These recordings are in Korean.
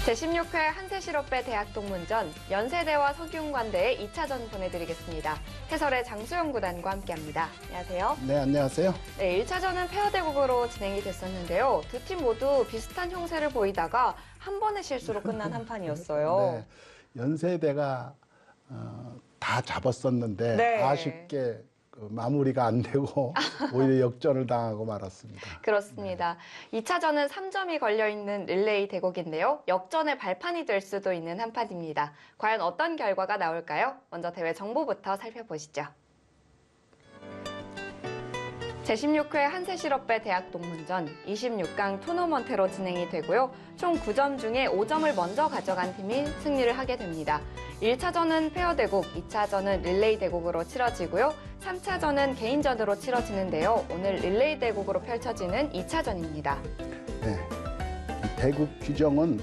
제16회 한세실업배 대학동문전 연세대와 석윤관대의 2차전 보내드리겠습니다. 해설의 장수영 구단과 함께합니다. 안녕하세요. 네, 안녕하세요. 네, 1차전은 페어대국으로 진행이 됐었는데요. 두 팀 모두 비슷한 형세를 보이다가 한 번의 실수로 끝난 한 판이었어요. 네, 연세대가 다 잡았었는데 네. 아쉽게 마무리가 안 되고 오히려 역전을 당하고 말았습니다. 그렇습니다. 2차전은 3점이 걸려있는 릴레이 대국인데요. 역전의 발판이 될 수도 있는 한 판입니다. 과연 어떤 결과가 나올까요? 먼저 대회 정보부터 살펴보시죠. 제16회 한세실업배 대학동문전 26강 토너먼트로 진행이 되고요. 총 9점 중에 5점을 먼저 가져간 팀이 승리를 하게 됩니다. 1차전은 페어대국, 2차전은 릴레이 대국으로 치러지고요. 3차전은 개인전으로 치러지는데요. 오늘 릴레이 대국으로 펼쳐지는 2차전입니다. 네, 대국 규정은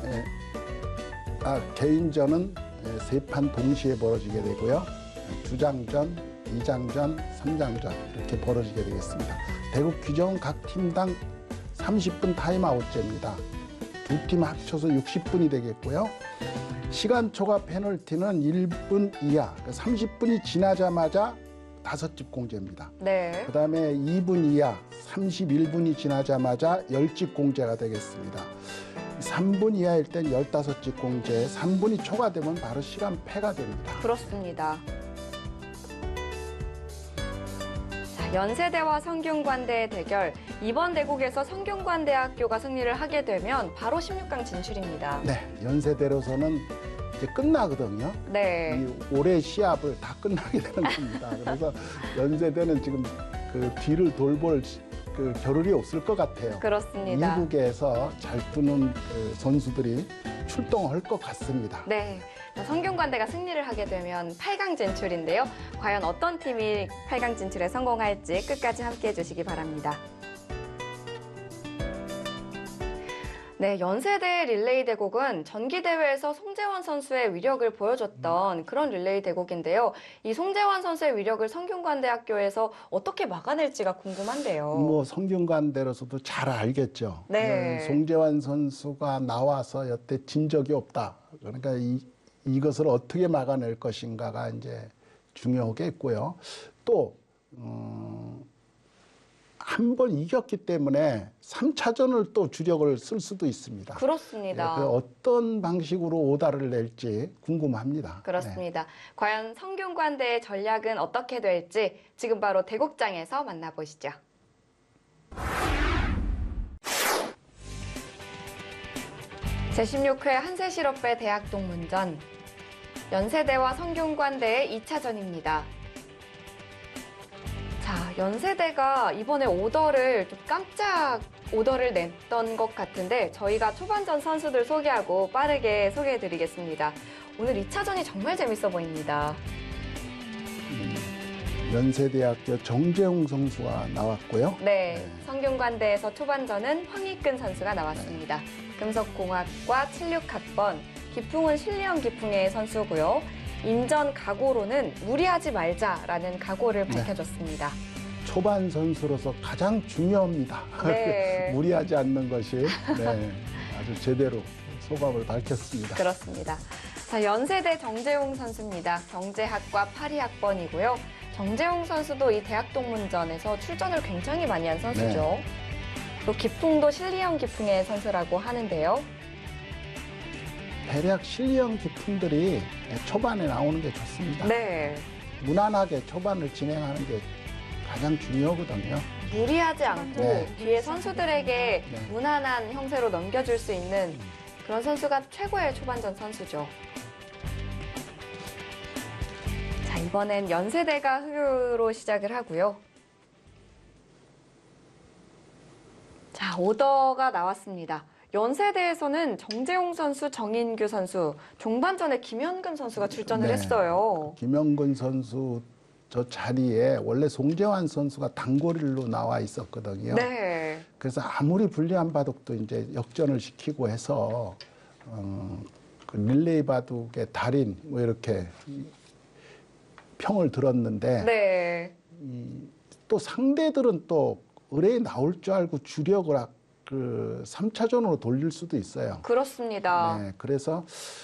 개인전은 3판 동시에 벌어지게 되고요. 주장전, 2장전, 3장전 이렇게 벌어지게 되겠습니다. 대국 규정은 각 팀당 30분 타임아웃제입니다. 두 팀 합쳐서 60분이 되겠고요. 시간 초과 페널티는 1분 이하, 30분이 지나자마자 5집 공제입니다. 네. 그 다음에 2분 이하, 31분이 지나자마자 10집 공제가 되겠습니다. 3분 이하일 땐 15집 공제, 3분이 초과되면 바로 시간 패가 됩니다. 그렇습니다. 연세대와 성균관대의 대결, 이번 대국에서 성균관대학교가 승리를 하게 되면 바로 16강 진출입니다. 네, 연세대로서는 이제 끝나거든요. 네. 이 올해 시합을 다 끝나게 되는 겁니다. 그래서 연세대는 지금 그 뒤를 돌볼 그 겨를이 없을 것 같아요. 그렇습니다. 이국에서 잘 뛰는 그 선수들이 출동할 것 같습니다. 네. 성균관대가 승리를 하게 되면 8강 진출인데요. 과연 어떤 팀이 8강 진출에 성공할지 끝까지 함께해 주시기 바랍니다. 네, 연세대 릴레이 대국은 전기대회에서 송재환 선수의 위력을 보여줬던 그런 릴레이 대국인데요. 이 송재환 선수의 위력을 성균관대학교에서 어떻게 막아낼지가 궁금한데요. 뭐 성균관대로서도 잘 알겠죠. 네. 송재환 선수가 나와서 여태 진 적이 없다. 그러니까 이것을 어떻게 막아낼 것인가가 이제 중요하겠고요. 또 한 번 이겼기 때문에 3차전을 또 주력을 쓸 수도 있습니다. 그렇습니다. 그 어떤 방식으로 오다를 낼지 궁금합니다. 그렇습니다. 과연 성균관대의 전략은 어떻게 될지 지금 바로 대국장에서 만나보시죠. 제16회 한세실업배 대학동문전 연세대와 성균관대의 2차전입니다. 자, 연세대가 이번에 오더를 좀 깜짝 오더를 냈던 것 같은데 저희가 초반전 선수들 소개하고 빠르게 소개해드리겠습니다. 오늘 2차전이 정말 재밌어 보입니다. 연세대학교 정재웅 선수가 나왔고요. 네, 성균관대에서 초반전은 황희근 선수가 나왔습니다. 금속공학과 76학번, 기풍은 신리형 기풍의 선수고요. 인전 각오로는 무리하지 말자라는 각오를 밝혀줬습니다. 초반 선수로서 가장 중요합니다. 네. 무리하지 않는 것이 아주 제대로 소감을 밝혔습니다. 그렇습니다. 자, 연세대 정재웅 선수입니다. 경제학과 82학번이고요. 정재웅 선수도 이 대학동문전에서 출전을 굉장히 많이 한 선수죠. 네. 또 기풍도 신리형 기풍의 선수라고 하는데요. 대략 신리형 기품들이 초반에 나오는 게 좋습니다. 네. 무난하게 초반을 진행하는 게 가장 중요하거든요. 무리하지 않고 네. 뒤에 선수들에게 네. 무난한 형세로 넘겨줄 수 있는 그런 선수가 최고의 초반전 선수죠. 자, 이번엔 연세대가 흑유로 시작을 하고요. 자, 오더가 나왔습니다. 연세대에서는 정재홍 선수, 정인규 선수, 종반전에 김현근 선수가 출전을 네. 했어요. 김영근 선수 저 자리에 원래 송재환 선수가 단거리로 나와 있었거든요. 네. 그래서 아무리 불리한 바둑도 이제 역전을 시키고 해서 그 릴레이 바둑의 달인 뭐 이렇게 평을 들었는데 네. 또 상대들은 또 의뢰에 나올 줄 알고 주력을 그 3차전으로 돌릴 수도 있어요. 그렇습니다. 네, 그래서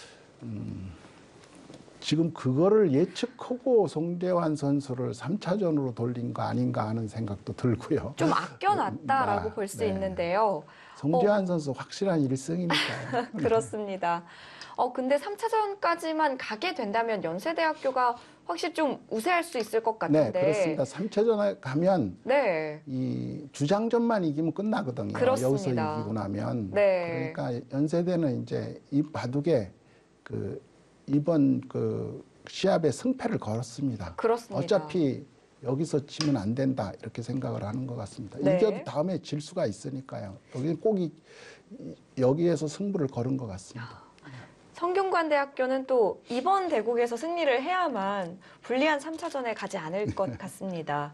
지금 그거를 예측하고 송재환 선수를 3차전으로 돌린 거 아닌가 하는 생각도 들고요. 좀 아껴놨다라고 볼 수 네. 있는데요. 송재환 선수 확실한 1승이니까요. 그렇습니다. 근데 3차전까지만 가게 된다면 연세대학교가 확실히 좀 우세할 수 있을 것 네, 같은데. 그렇습니다. 3차전에 가면 네. 이 주장전만 이기면 끝나거든요. 그렇습니다. 여기서 이기고 나면. 네. 그러니까 연세대는 이제 이 바둑에 그 이번 그 시합에 승패를 걸었습니다. 그렇습니다. 어차피 여기서 지면 안 된다 이렇게 생각을 하는 것 같습니다. 네. 이겨도 다음에 질 수가 있으니까요. 여기는 꼭 여기에서 승부를 걸은 것 같습니다. 성균관대학교는 또 이번 대국에서 승리를 해야만 불리한 3차전에 가지 않을 것 같습니다.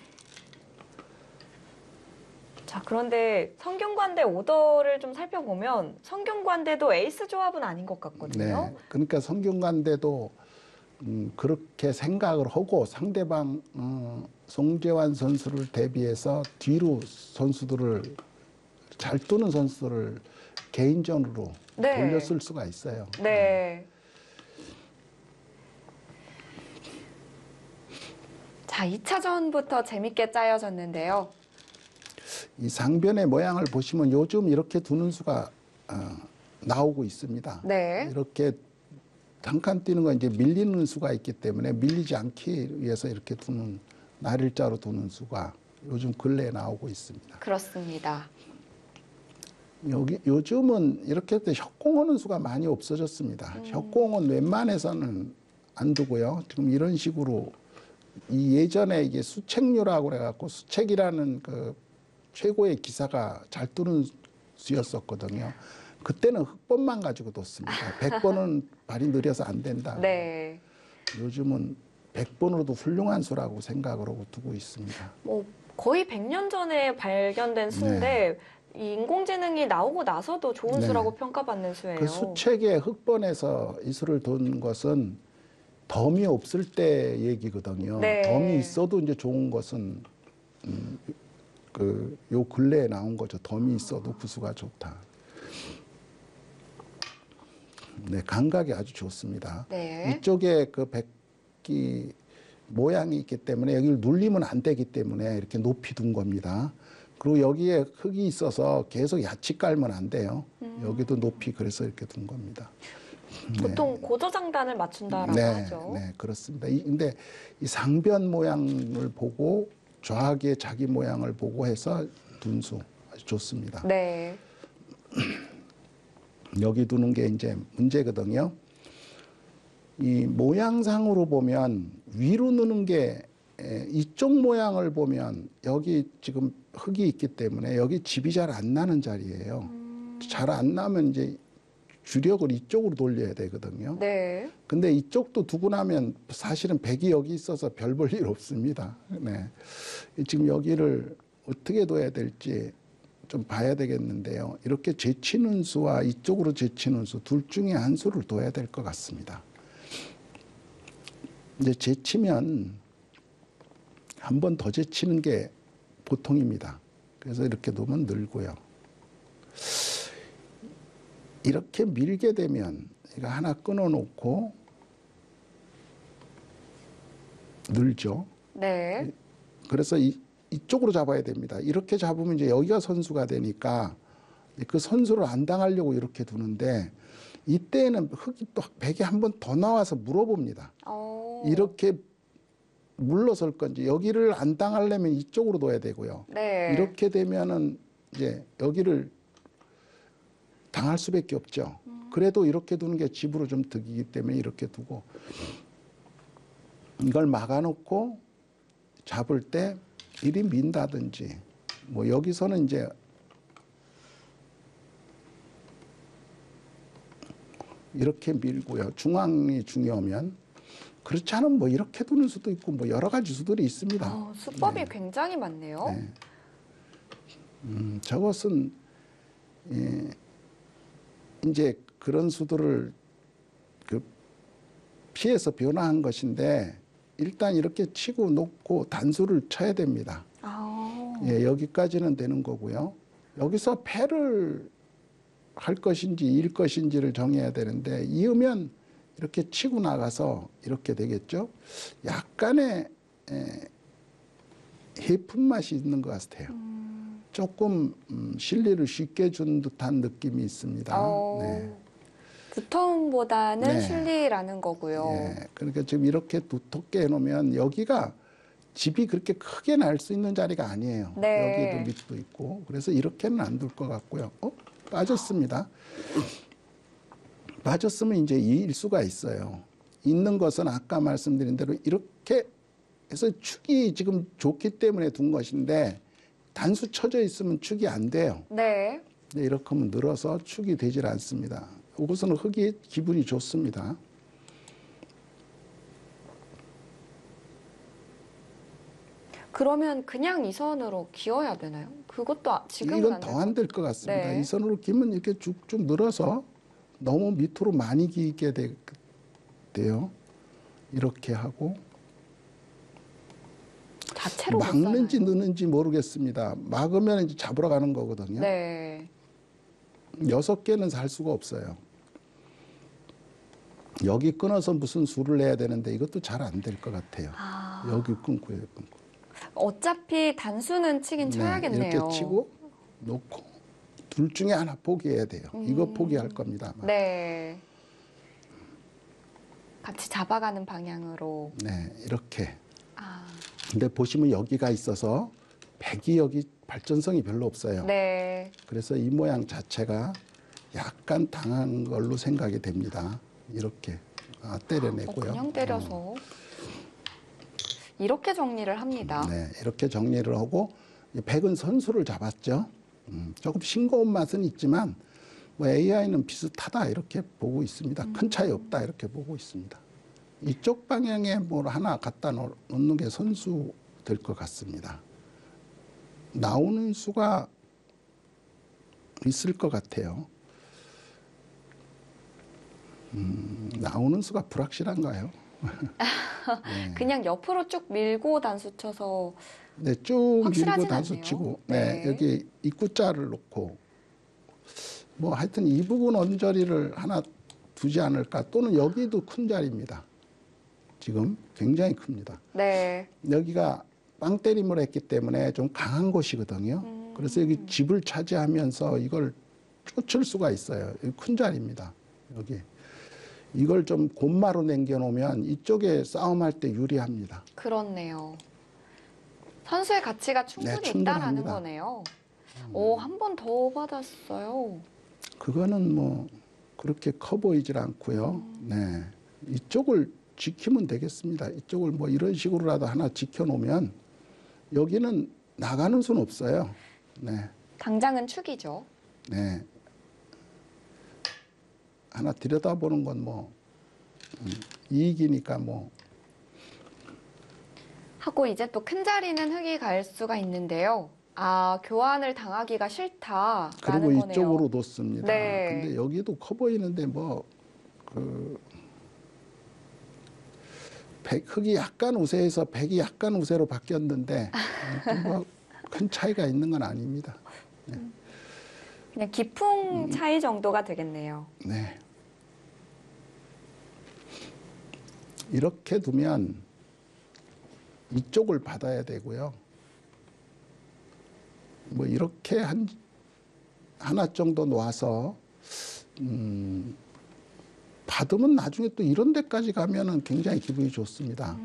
자, 그런데 성균관대 오더를 좀 살펴보면 성균관대도 에이스 조합은 아닌 것 같거든요. 네, 그러니까 성균관대도 그렇게 생각을 하고 상대방 송재환 선수를 대비해서 뒤로 선수들을 잘 두는 선수들을 개인전으로 네. 돌렸을 수가 있어요. 네. 자, 2차전부터 재밌게 짜여졌는데요. 이 상변의 모양을 보시면 요즘 이렇게 두는 수가 나오고 있습니다. 네. 이렇게 한 칸 뛰는 건 이제 밀리는 수가 있기 때문에 밀리지 않기 위해서 이렇게 두는 날일자로 두는 수가 요즘 근래에 나오고 있습니다. 그렇습니다. 요즘은 이렇게 때 협공하는 수가 많이 없어졌습니다. 협공은 웬만해서는 안 두고요. 지금 이런 식으로 이 예전에 이게 수책류라고 그래갖고 수책이라는 그 최고의 기사가 잘 두는 수였었거든요. 그때는 흑번만 가지고 뒀습니다. 100번은 발이 느려서 안 된다. 네. 요즘은 100번으로도 훌륭한 수라고 생각을 하고 두고 있습니다. 뭐 거의 100년 전에 발견된 수인데 이 인공지능이 나오고 나서도 좋은 네. 수라고 평가받는 수예요. 그 수책의 흑번에서 이 수를 둔 것은 덤이 없을 때 얘기거든요. 네. 덤이 있어도 이제 좋은 것은 요 근래에 나온 거죠. 덤이 있어도 그 수가 좋다. 네, 감각이 아주 좋습니다. 네. 이쪽에 그 백기 모양이 있기 때문에 여기를 눌리면 안 되기 때문에 이렇게 높이 둔 겁니다. 그리고 여기에 흙이 있어서 계속 야치 깔면 안 돼요. 여기도 높이 그래서 이렇게 둔 겁니다. 보통 고저장단을 맞춘다라고 네, 하죠. 네, 그렇습니다. 근데 이 상변 모양을 보고 좌하기의 자기 모양을 보고 해서 둔 수 아주 좋습니다. 네. 여기 두는 게 이제 문제거든요. 이 모양상으로 보면 위로 누는 게 이쪽 모양을 보면 여기 지금 흙이 있기 때문에 여기 집이 잘 안 나는 자리예요. 잘 안 나면 이제 주력을 이쪽으로 돌려야 되거든요. 네. 근데 이쪽도 두고 나면 사실은 백이 여기 있어서 별 볼 일 없습니다. 네. 지금 여기를 어떻게 둬야 될지 좀 봐야 되겠는데요. 이렇게 제치는 수와 이쪽으로 제치는 수 둘 중에 한 수를 둬야 될 것 같습니다. 이제 제치면 한 번 더 제치는 게 보통입니다. 그래서 이렇게 놓으면 늘고요. 이렇게 밀게 되면 이거 하나 끊어놓고 늘죠. 네. 그래서 이쪽으로 잡아야 됩니다. 이렇게 잡으면 이제 여기가 선수가 되니까 그 선수를 안 당하려고 이렇게 두는데 이때는 흙이 또 백이 한 번 더 나와서 물어봅니다. 이렇게 물러설 건지 여기를 안 당하려면 이쪽으로 둬야 되고요. 네. 이렇게 되면은 이제 여기를 당할 수밖에 없죠. 그래도 이렇게 두는 게 집으로 좀 득이기 때문에 이렇게 두고 이걸 막아놓고 잡을 때 이리 민다든지 뭐 여기서는 이제 이렇게 밀고요. 중앙이 중요하면 그렇지 않으면 뭐 이렇게 두는 수도 있고 뭐 여러 가지 수들이 있습니다. 수법이 굉장히 많네요. 네. 저것은 이제 그런 수들을 피해서 변화한 것인데 일단 이렇게 치고 놓고 단수를 쳐야 됩니다. 예, 여기까지는 되는 거고요. 여기서 패를 할 것인지 일 것인지를 정해야 되는데 이으면 이렇게 치고 나가서 이렇게 되겠죠. 약간의 해픈 맛이 있는 것 같아요. 조금 실리를 쉽게 준 듯한 느낌이 있습니다. 네. 두텀보다는 네. 실리라는 거고요. 예, 그러니까 지금 이렇게 두텁게 해놓으면 여기가 집이 그렇게 크게 날 수 있는 자리가 아니에요. 네. 여기도 밑도 있고 그래서 이렇게는 안 둘 것 같고요. 빠졌습니다. 빠졌으면 이제 이 일수가 있어요. 있는 것은 아까 말씀드린 대로 이렇게 해서 축이 지금 좋기 때문에 둔 것인데 단수 쳐져 있으면 축이 안 돼요. 네. 근데 이렇게 하면 늘어서 축이 되질 않습니다. 이것은 흙이 기분이 좋습니다. 그러면 그냥 이 선으로 기어야 되나요? 그것도 지금은 이건 안 더 될 안 것 될 것 같습니다. 네. 이 선으로 기면 이렇게 쭉쭉 늘어서 너무 밑으로 많이 기게 돼요. 이렇게 하고 자체로 못 막는지 사나요? 느는지 모르겠습니다. 막으면 이제 잡으러 가는 거거든요. 네. 6개는 살 수가 없어요. 여기 끊어서 무슨 수를 내야 되는데 이것도 잘 안 될 것 같아요. 여기 끊고 여기 끊고. 어차피 단수는 치긴 쳐야겠네요. 이렇게 치고 놓고 둘 중에 하나 포기해야 돼요. 이거 포기할 겁니다. 아마. 네. 같이 잡아가는 방향으로. 네, 이렇게. 아, 근데 보시면 여기가 있어서 백이 여기 발전성이 별로 없어요. 네. 그래서 이 모양 자체가 약간 당한 걸로 생각이 됩니다. 이렇게 때려내고요. 그냥 때려서. 이렇게 정리를 합니다. 네, 이렇게 정리를 하고 백은 선수를 잡았죠. 조금 싱거운 맛은 있지만 뭐 AI는 비슷하다 이렇게 보고 있습니다. 큰 차이 없다 이렇게 보고 있습니다. 이쪽 방향에 뭘 하나 갖다 놓는 게 선수 될 것 같습니다. 나오는 수가 있을 것 같아요. 나오는 수가 불확실한가요? 네. 그냥 옆으로 쭉 밀고 단수 쳐서 네, 쭉 확실하진 밀고 단수 않네요. 치고, 네. 네, 여기 입구자를 놓고, 뭐 하여튼 이 부분 언저리를 하나 두지 않을까, 또는 여기도 큰 자리입니다. 지금 굉장히 큽니다. 네. 여기가 빵 때림을 했기 때문에 좀 강한 곳이거든요. 그래서 여기 집을 차지하면서 이걸 쫓을 수가 있어요. 여기 큰 자리입니다. 여기. 이걸 좀 곶마로 남겨놓으면 이쪽에 싸움할 때 유리합니다. 그렇네요. 선수의 가치가 충분히 네, 있다라는 충분합니다. 거네요. 오, 한 번 더 받았어요. 그거는 뭐 그렇게 커 보이질 않고요. 네, 이쪽을 지키면 되겠습니다. 이쪽을 뭐 이런 식으로라도 하나 지켜놓으면 여기는 나가는 수는 없어요. 네, 당장은 축이죠. 네. 하나 들여다보는 건 뭐 이익이니까 뭐. 하고 이제 또 큰 자리는 흙이 갈 수가 있는데요. 아, 교환을 당하기가 싫다라는 그리고 거네요. 이쪽으로 놓습니다. 네. 근데 여기도 커 보이는데 흙이 약간 우세해서 백이 약간 우세로 바뀌었는데 뭐 큰 차이가 있는 건 아닙니다. 그냥 기풍 차이 정도가 되겠네요. 네. 이렇게 두면 이쪽을 받아야 되고요. 뭐 이렇게 하나 정도 놓아서 받으면 나중에 또 이런 데까지 가면은 굉장히 기분이 좋습니다.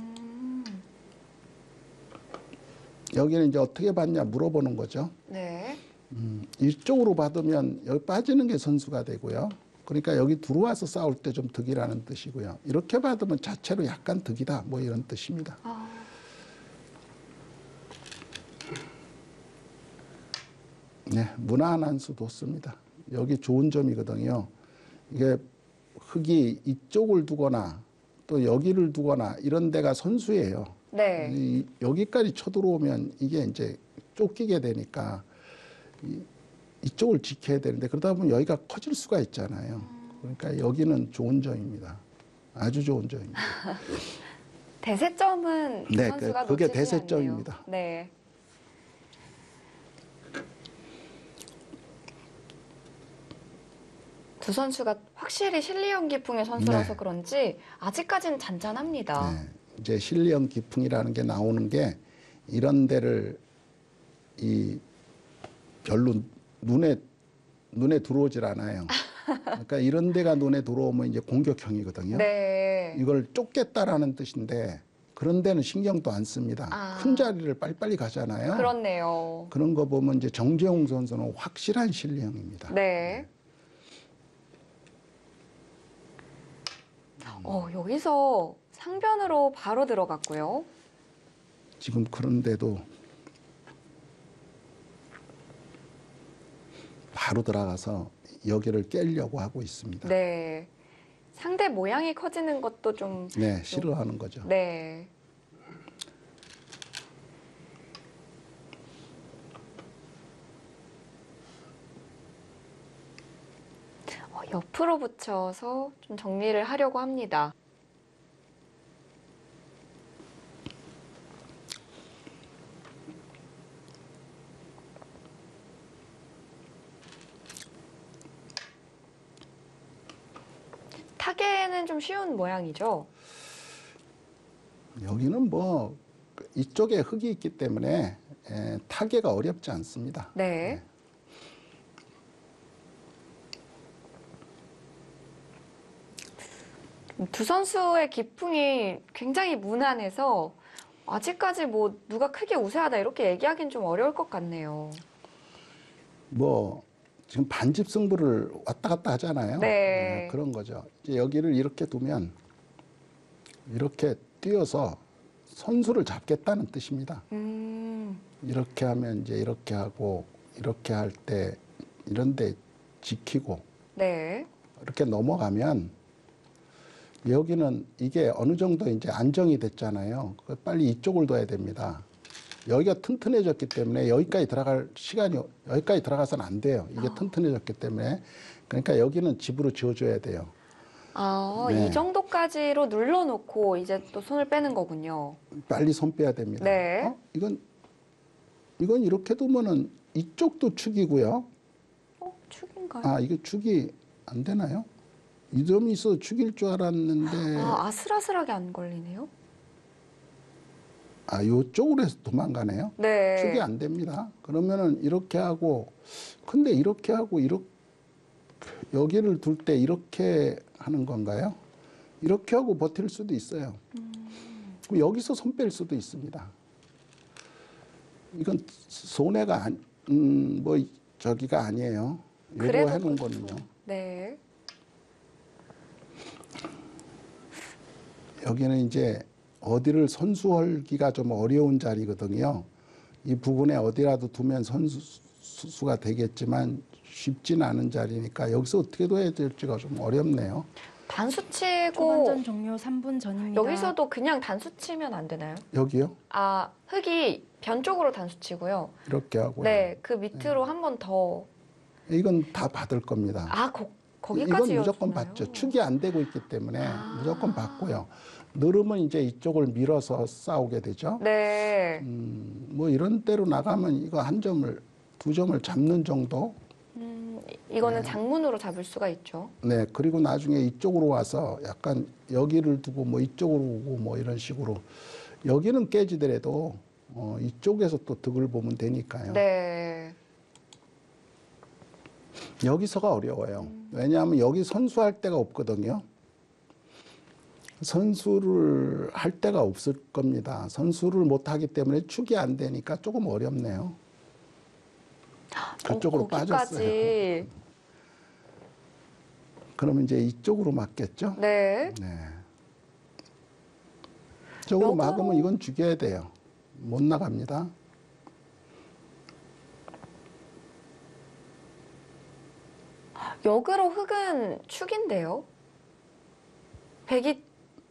여기는 이제 어떻게 받냐 물어보는 거죠. 네. 이쪽으로 받으면 여기 빠지는 게 선수가 되고요. 그러니까 여기 들어와서 싸울 때 좀 득이라는 뜻이고요. 이렇게 받으면 자체로 약간 득이다. 뭐 이런 뜻입니다. 네, 무난한 수 뒀습니다. 여기 좋은 점이거든요. 이게 흙이 이쪽을 두거나 또 여기를 두거나 이런 데가 선수예요. 네. 여기까지 쳐들어오면 이게 이제 쫓기게 되니까 이쪽을 지켜야 되는데 그러다 보면 여기가 커질 수가 있잖아요. 그러니까 여기는 좋은 점입니다. 아주 좋은 점입니다. 대세점은 네, 선수가 그게 놓치지 대세점입니다. 않네요. 네. 두 선수가 확실히 실리형 기풍의 선수라서 네. 그런지 아직까지는 잔잔합니다. 네. 이제 실리형 기풍이라는 게 나오는 게 이런 데를 이 별로 눈에 들어오질 않아요. 그러니까 이런 데가 눈에 들어오면 이제 공격형이거든요. 네. 이걸 쫓겠다라는 뜻인데 그런 데는 신경도 안 씁니다. 아. 큰 자리를 빨리빨리 가잖아요. 그렇네요. 그런 거 보면 이제 정재홍 선수는 확실한 실리형입니다. 네. 여기서 상변으로 바로 들어갔고요. 지금 그런데도 바로 들어가서 여기를 깨려고 하고 있습니다. 네. 상대 모양이 커지는 것도 좀. 네, 싫어하는 거죠. 네. 옆으로 붙여서 좀 정리를 하려고 합니다. 타겟은 좀 쉬운 모양이죠? 여기는 뭐 이쪽에 흙이 있기 때문에 타개가 어렵지 않습니다. 네. 두 선수의 기풍이 굉장히 무난해서 아직까지 뭐 누가 크게 우세하다 이렇게 얘기하기는 좀 어려울 것 같네요. 뭐 지금 반집 승부를 왔다 갔다 하잖아요. 네. 그런 거죠. 이제 여기를 이렇게 두면 이렇게 뛰어서 선수를 잡겠다는 뜻입니다. 이렇게 하면 이제 이렇게 하고 이렇게 할 때 이런데 지키고 네. 이렇게 넘어가면 여기는 이게 어느 정도 이제 안정이 됐잖아요. 빨리 이쪽을 둬야 됩니다. 여기가 튼튼해졌기 때문에 여기까지 들어갈 시간이 여기까지 들어가서는 안 돼요. 이게 튼튼해졌기 때문에 그러니까 여기는 집으로 지어줘야 돼요. 네. 이 정도까지로 눌러놓고 이제 또 손을 빼는 거군요. 빨리 손 빼야 됩니다. 네. 이건 이렇게 두면은 이쪽도 축이고요. 축인가요? 아, 이게 축이 안 되나요? 이 점이 있어서 축일 줄 알았는데. 아슬아슬하게 안 걸리네요. 요쪽으로 해서 도망가네요. 네. 축이 안 됩니다. 그러면은 이렇게 하고, 근데 이렇게 하고, 여기를 둘 때 이렇게 하는 건가요? 이렇게 하고 버틸 수도 있어요. 그럼 여기서 손 뺄 수도 있습니다. 이건 손해가 저기가 아니에요. 요거 그래도 해놓은 그렇죠. 거는요. 네. 여기는 이제 어디를 선수하기가 좀 어려운 자리거든요. 이 부분에 어디라도 두면 선수가 되겠지만 쉽진 않은 자리니까 여기서 어떻게 둬야 될지가 좀 어렵네요. 단수 치고 초반전 종료 3분 전입니다. 여기서도 그냥 단수 치면 안 되나요? 여기요? 흙이 변 쪽으로 단수 치고요. 이렇게 하고요. 네, 그 밑으로 한 번 더. 이건 다 받을 겁니다. 거기까지 이건 무조건 이어주나요? 받죠. 축이 안 되고 있기 때문에 무조건 받고요. 늘으면 이제 이쪽을 밀어서 싸우게 되죠. 네. 뭐 이런 대로 나가면 이거 한 점을, 두 점을 잡는 정도. 이거는 장문으로 잡을 수가 있죠. 네. 그리고 나중에 이쪽으로 와서 약간 여기를 두고 뭐 이쪽으로 오고 뭐 이런 식으로 여기는 깨지더라도 이쪽에서 또 득을 보면 되니까요. 네. 여기서가 어려워요. 왜냐하면 여기 선수할 데가 없거든요. 선수를 할 데가 없을 겁니다. 선수를 못 하기 때문에 축이 안 되니까 조금 어렵네요. 그쪽으로 빠졌어요. 거기까지. 그러면 이제 이쪽으로 맞겠죠? 네. 네. 이쪽으로 막으면 이건 죽여야 돼요. 못 나갑니다. 역으로 흙은 축인데요. 백이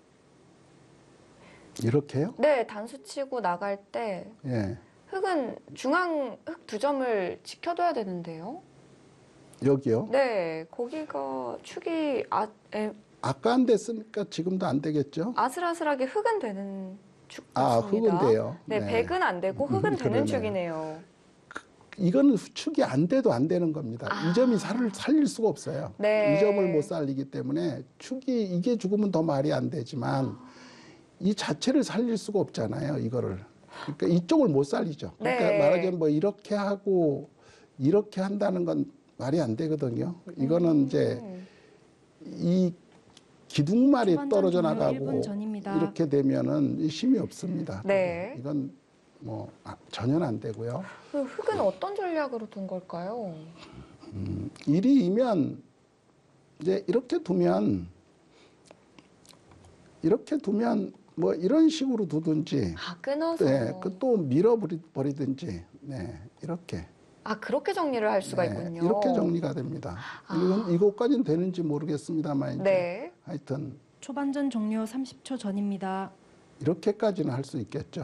이렇게요? 네, 단수 치고 나갈 때 예. 흙은 중앙 흙 두 점을 지켜둬야 되는데요. 여기요? 네, 거기가 축이 아까 안 됐으니까 지금도 안 되겠죠? 아슬아슬하게 흙은 되는 축 아, 같습니다. 흙은 돼요. 네, 백은 안 되고 흙은 되는 그러네요. 축이네요. 이거는 수축이 안 돼도 안 되는 겁니다. 이 점이 살릴 수가 없어요. 네. 이 점을 못 살리기 때문에 이게 죽으면 더 말이 안 되지만 이 자체를 살릴 수가 없잖아요. 이거를. 그러니까 이쪽을 못 살리죠. 그러니까 네. 말하자면 뭐 이렇게 하고 이렇게 한다는 건 말이 안 되거든요. 이거는 이제 이 기둥말이 초반전 떨어져 종료 나가고 1분 전입니다. 이렇게 되면은 힘이 없습니다. 네. 이건 뭐 전혀 안 되고요. 흙은 어떤 전략으로 둔 걸까요? 1위이면 이제 이렇게 두면 뭐 이런 식으로 두든지 끊어서. 네, 또 밀어버리든지 네, 이렇게. 그렇게 정리를 할 수가 있군요. 이렇게 정리가 됩니다. 이것까지는 되는지 모르겠습니다만 이제 네. 하여튼 초반전 종료 30초 전입니다. 이렇게까지는 할 수 있겠죠.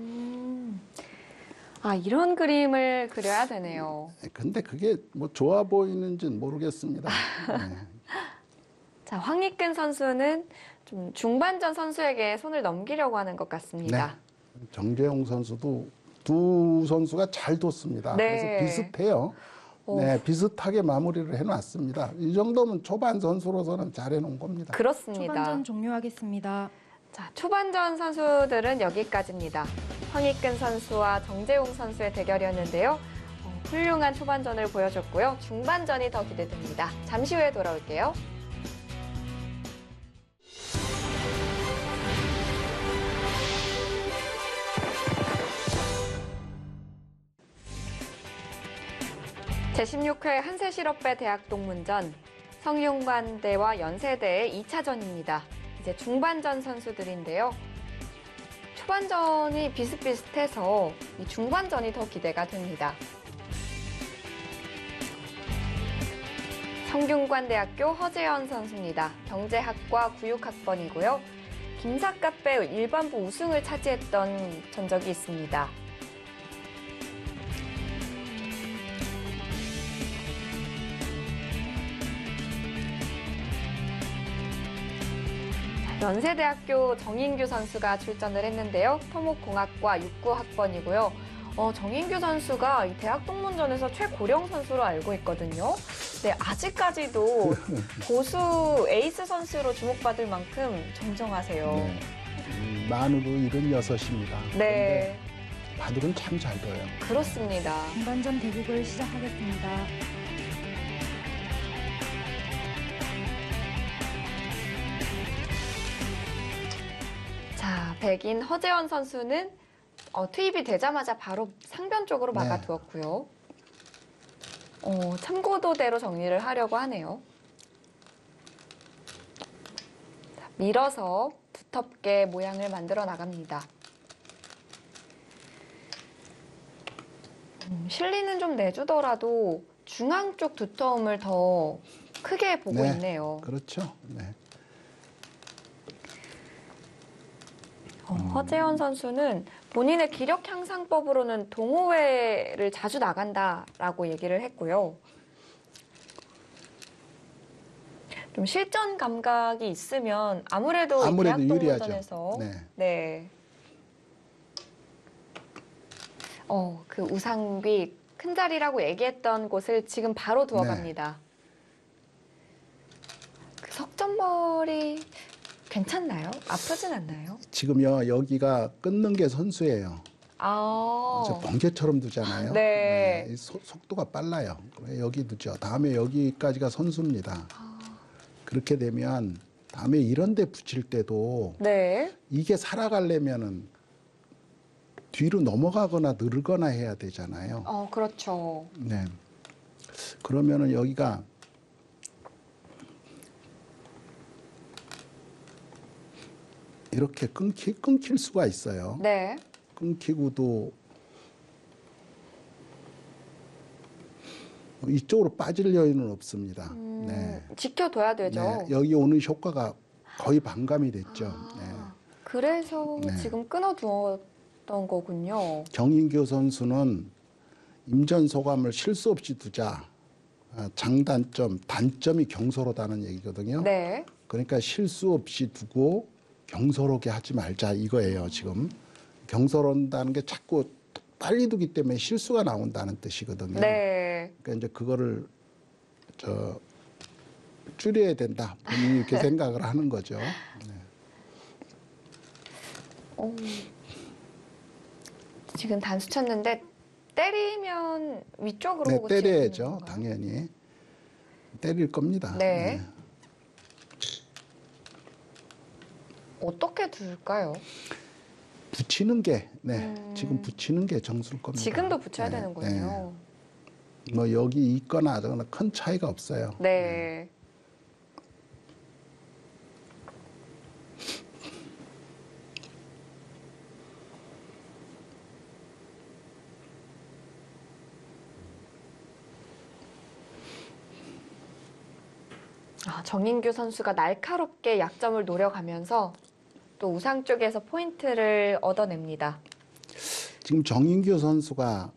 이런 그림을 그려야 되네요. 근데 그게 뭐 좋아 보이는지는 모르겠습니다. 네. 자, 황익근 선수는 좀 중반전 선수에게 손을 넘기려고 하는 것 같습니다. 네. 정재용 선수도 두 선수가 잘 뒀습니다. 네. 그래서 비슷해요. 네, 비슷하게 마무리를 해놨습니다. 이 정도면 초반 선수로서는 잘 해놓은 겁니다. 그렇습니다. 초반전 종료하겠습니다. 자, 초반전 선수들은 여기까지입니다. 황익근 선수와 정재용 선수의 대결이었는데요. 훌륭한 초반전을 보여줬고요. 중반전이 더 기대됩니다. 잠시 후에 돌아올게요. 제16회 한세실업배 대학 동문전 성균관대와 연세대의 2차전입니다. 이제 중반전 선수들인데요. 초반전이 비슷비슷해서 이 중반전이 더 기대가 됩니다. 성균관대학교 허재현 선수입니다. 경제학과 96학번이고요. 김삿갓배 일반부 우승을 차지했던 전적이 있습니다. 연세대학교 정인규 선수가 출전을 했는데요. 토목공학과 69학번이고요. 정인규 선수가 이 대학 동문전에서 최고령 선수로 알고 있거든요. 네, 아직까지도 고수 에이스 선수로 주목받을 만큼 정정하세요. 네. 만으로 76입니다. 네, 바둑은 참 잘 둬요. 그렇습니다. 중반전 대국을 시작하겠습니다. 자, 백인 허재원 선수는 투입이 되자마자 바로 상변 쪽으로 네. 막아두었고요. 참고도대로 정리를 하려고 하네요. 자, 밀어서 두텁게 모양을 만들어 나갑니다. 실리는 좀 내주더라도 중앙 쪽 두터움을 더 크게 보고 네. 있네요. 그렇죠. 네. 허재현 선수는 본인의 기력 향상법으로는 동호회를 자주 나간다라고 얘기를 했고요. 좀 실전 감각이 있으면 아무래도 이 대학 유리하죠. 동문전에서 네. 네. 그 우상귀 큰 자리라고 얘기했던 곳을 지금 바로 두어갑니다. 그 석점벌이 괜찮나요? 아프진 않나요? 지금요 여기가 끊는 게 선수예요. 저 번개처럼 두잖아요. 네. 이 속도가 빨라요. 여기 두죠. 다음에 여기까지가 선수입니다. 그렇게 되면 다음에 이런 데 붙일 때도 네. 이게 살아가려면은 뒤로 넘어가거나 늘거나 해야 되잖아요. 그렇죠. 네. 그러면은 여기가 이렇게 끊길 수가 있어요. 네. 끊기고도 이쪽으로 빠질 여유는 없습니다. 네. 지켜둬야 되죠. 네. 여기 오는 효과가 거의 반감이 됐죠. 네. 그래서 네. 지금 끊어두었던 거군요. 정인규 선수는 임전 소감을 실수 없이 두자. 장단점, 단점이 경솔하다는 얘기거든요. 네. 그러니까 실수 없이 두고 경솔하게 하지 말자 이거예요. 지금 경솔한다는 게 자꾸 빨리 두기 때문에 실수가 나온다는 뜻이거든요. 네. 그러니까 이제 그거를 줄여야 된다. 본인이 이렇게 생각을 하는 거죠. 지금 단수 쳤는데 때리면 위쪽으로 네, 치는 때려야죠. 건가요? 당연히 때릴 겁니다. 네. 어떻게 둘까요? 붙이는 게, 지금 붙이는 게 정수일 겁니다. 지금도 붙여야 네, 되는군요. 네. 뭐 여기 있거나 저거나 큰 차이가 없어요. 네. 정인규 선수가 날카롭게 약점을 노려가면서 또 우상 쪽에서 포인트를 얻어냅니다. 지금 정인규 선수가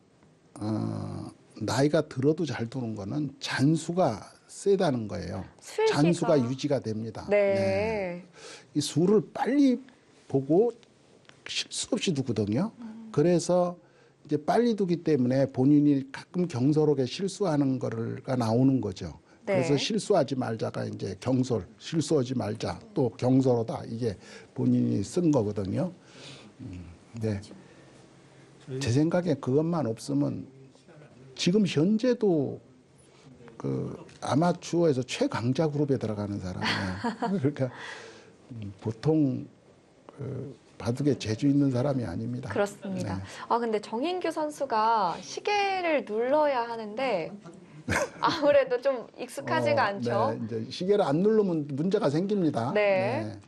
나이가 들어도 잘 두는 거는 잔수가 세다는 거예요. 술기가. 잔수가 유지가 됩니다. 네. 이 수를 빨리 보고 실수 없이 두거든요. 그래서 이제 빨리 두기 때문에 본인이 가끔 경솔하게 실수하는 거가 나오는 거죠. 네. 그래서 실수하지 말자가 이제 경솔, 실수하지 말자, 또 경솔하다 이게 본인이 쓴 거거든요. 네. 제 생각에 그것만 없으면 지금 현재도 그 아마추어에서 최강자 그룹에 들어가는 사람이에요. 그러니까 보통 바둑에 재주 있는 사람이 아닙니다. 그렇습니다. 네. 근데 정인규 선수가 시계를 눌러야 하는데 아무래도 좀 익숙하지가 않죠. 네, 이제 시계를 안 누르면 문제가 생깁니다. 네.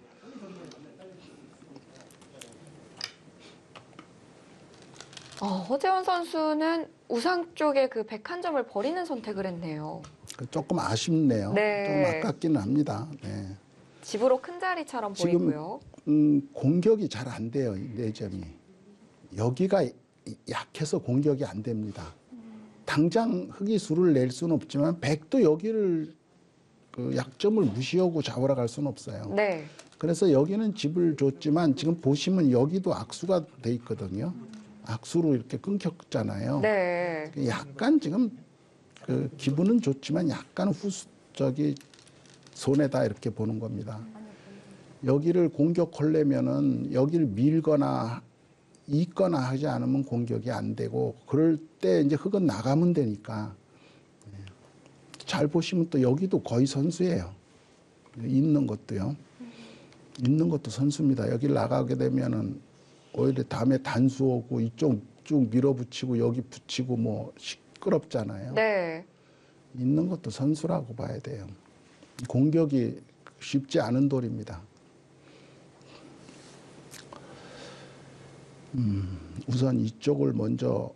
허재원 선수는 우상 쪽에 그 101점을 버리는 선택을 했네요. 조금 아쉽네요. 네. 좀 아깝기는 합니다. 네. 집으로 큰 자리처럼 지금 보이고요. 공격이 잘 안 돼요. 이 4점이. 여기가 약해서 공격이 안 됩니다. 당장 흑이 수를 낼 수는 없지만 백도 여기를 그 약점을 무시하고 잡으러 갈 수는 없어요. 네. 그래서 여기는 집을 줬지만 지금 보시면 여기도 악수가 돼 있거든요. 악수로 이렇게 끊겼잖아요. 네. 약간 지금 그 기분은 좋지만 약간 손해다 이렇게 보는 겁니다. 여기를 공격하려면은 여기를 밀거나 있거나 하지 않으면 공격이 안 되고 그럴 때 이제 흙은 나가면 되니까 잘 보시면 또 여기도 거의 선수예요. 있는 것도요. 있는 것도 선수입니다. 여기 나가게 되면은 오히려 다음에 단수 오고 이쪽 쭉 밀어붙이고 여기 붙이고 뭐 시끄럽잖아요. 네. 있는 것도 선수라고 봐야 돼요. 공격이 쉽지 않은 돌입니다. 우선 이쪽을 먼저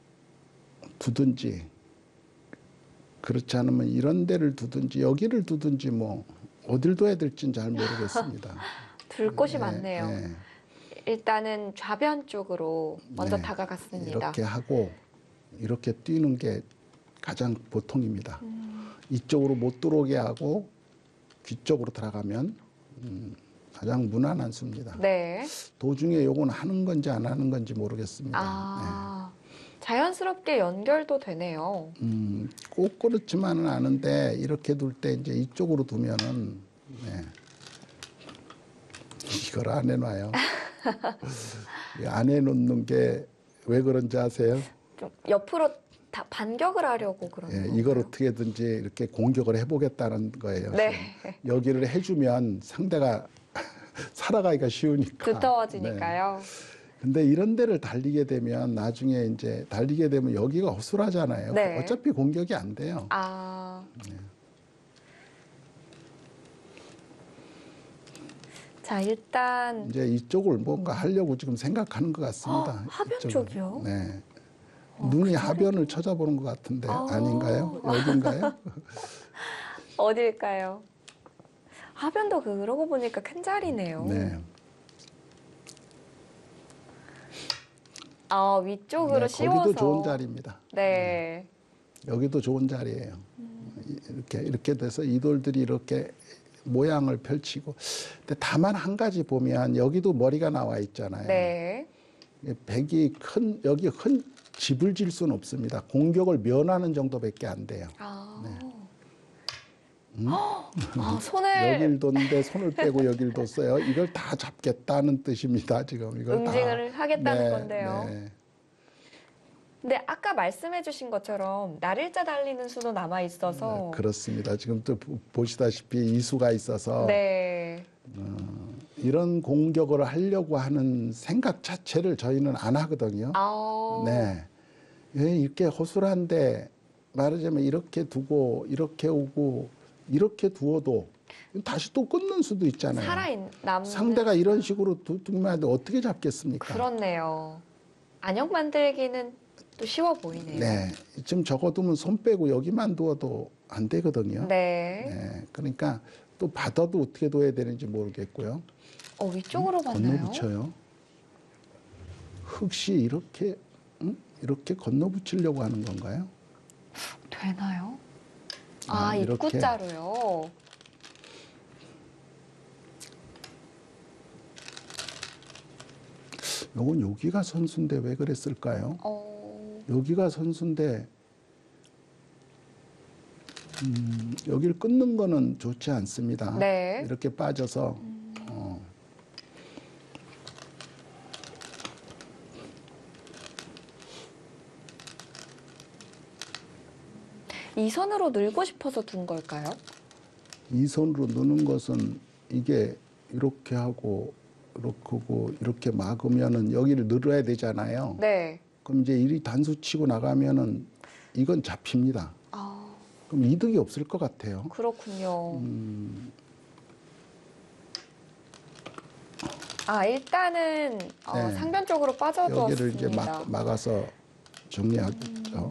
두든지 그렇지 않으면 이런 데를 두든지 여기를 두든지 뭐 어딜 둬야 될지는 잘 모르겠습니다. 둘 곳이 많네요. 네. 일단은 좌변 쪽으로 먼저 네. 다가갔습니다. 이렇게 하고 이렇게 뛰는 게 가장 보통입니다. 이쪽으로 못 들어오게 하고 뒤쪽으로 들어가면 가장 무난한 수입니다. 네. 도중에 요건 하는 건지 안 하는 건지 모르겠습니다. 자연스럽게 연결도 되네요. 꼭 그렇지만은 않은데 이렇게 둘 때 이제 이쪽으로 두면은 이걸 안 해놔요. 안 해놓는 게 왜 그런지 아세요? 좀 옆으로 다 반격을 하려고 그러는 건가요? 이걸 어떻게든지 이렇게 공격을 해보겠다는 거예요. 네. 여기를 해주면 상대가 살아가기가 쉬우니까. 두터워지니까요. 근데 이런 데를 달리게 되면 나중에 이제 달리게 되면 여기가 허술하잖아요. 네. 어차피 공격이 안 돼요. 자, 일단 이제 이쪽을 뭔가 하려고 지금 생각하는 것 같습니다. 하변 이쪽을. 쪽이요? 네. 눈이 하변을 찾아보는 것 같은데 아닌가요? 여긴가요? 어딜까요? 하변도 그러고 보니까 큰 자리네요. 네. 위쪽으로 네, 씌워서. 거기도 좋은 자리입니다. 네. 여기도 좋은 자리예요. 이렇게 돼서 이 돌들이 이렇게 모양을 펼치고. 근데 다만 한 가지 보면 여기도 머리가 나와 있잖아요. 네. 백이 여기 집을 질 수는 없습니다. 공격을 면하는 정도밖에 안 돼요. 손을 여길 뒀는데 손을 빼고 여길 뒀어요. 이걸 다 잡겠다는 뜻입니다. 지금 이걸 응징을 다. 하겠다는 건데요. 네. 근데 아까 말씀해주신 것처럼 날일자 달리는 수도 남아 있어서 그렇습니다. 지금 또 보시다시피 이수가 있어서 네. 이런 공격을 하려고 하는 생각 자체를 저희는 안 하거든요. 네. 왜 이렇게 허술한데 말하자면 이렇게 두고 이렇게 오고 이렇게 두어도 다시 또 끊는 수도 있잖아요. 남는 상대가 이런 식으로 두면 안 돼. 어떻게 잡겠습니까? 그렇네요. 안역 만들기는 또 쉬워 보이네요. 네. 지금 적어두면 손 빼고 여기만 두어도 안 되거든요. 네. 네. 그러니까 또 받아도 어떻게 둬야 되는지 모르겠고요. 위쪽으로 봤나요? 건너붙여요. 혹시 이렇게 이렇게 건너붙이려고 하는 건가요? 되나요? 이렇게. 입구자로요. 요건 여기가 선수인데 왜 그랬을까요? 여기가 선수인데 여기를 끊는 거는 좋지 않습니다. 네. 이렇게 빠져서 이 선으로 늘고 싶어서 둔 걸까요? 이 손으로 넣는 것은 이게 이렇게 하고 이렇게 하고 이렇게 막으면은 여기를 늘어야 되잖아요. 네. 그럼 이제 이리 단수 치고 나가면은 이건 잡힙니다. 그럼 이득이 없을 것 같아요. 그렇군요. 일단은 네. 상변 쪽으로 여기를 이제 빠져두었습니다. 막아서 정리하겠죠.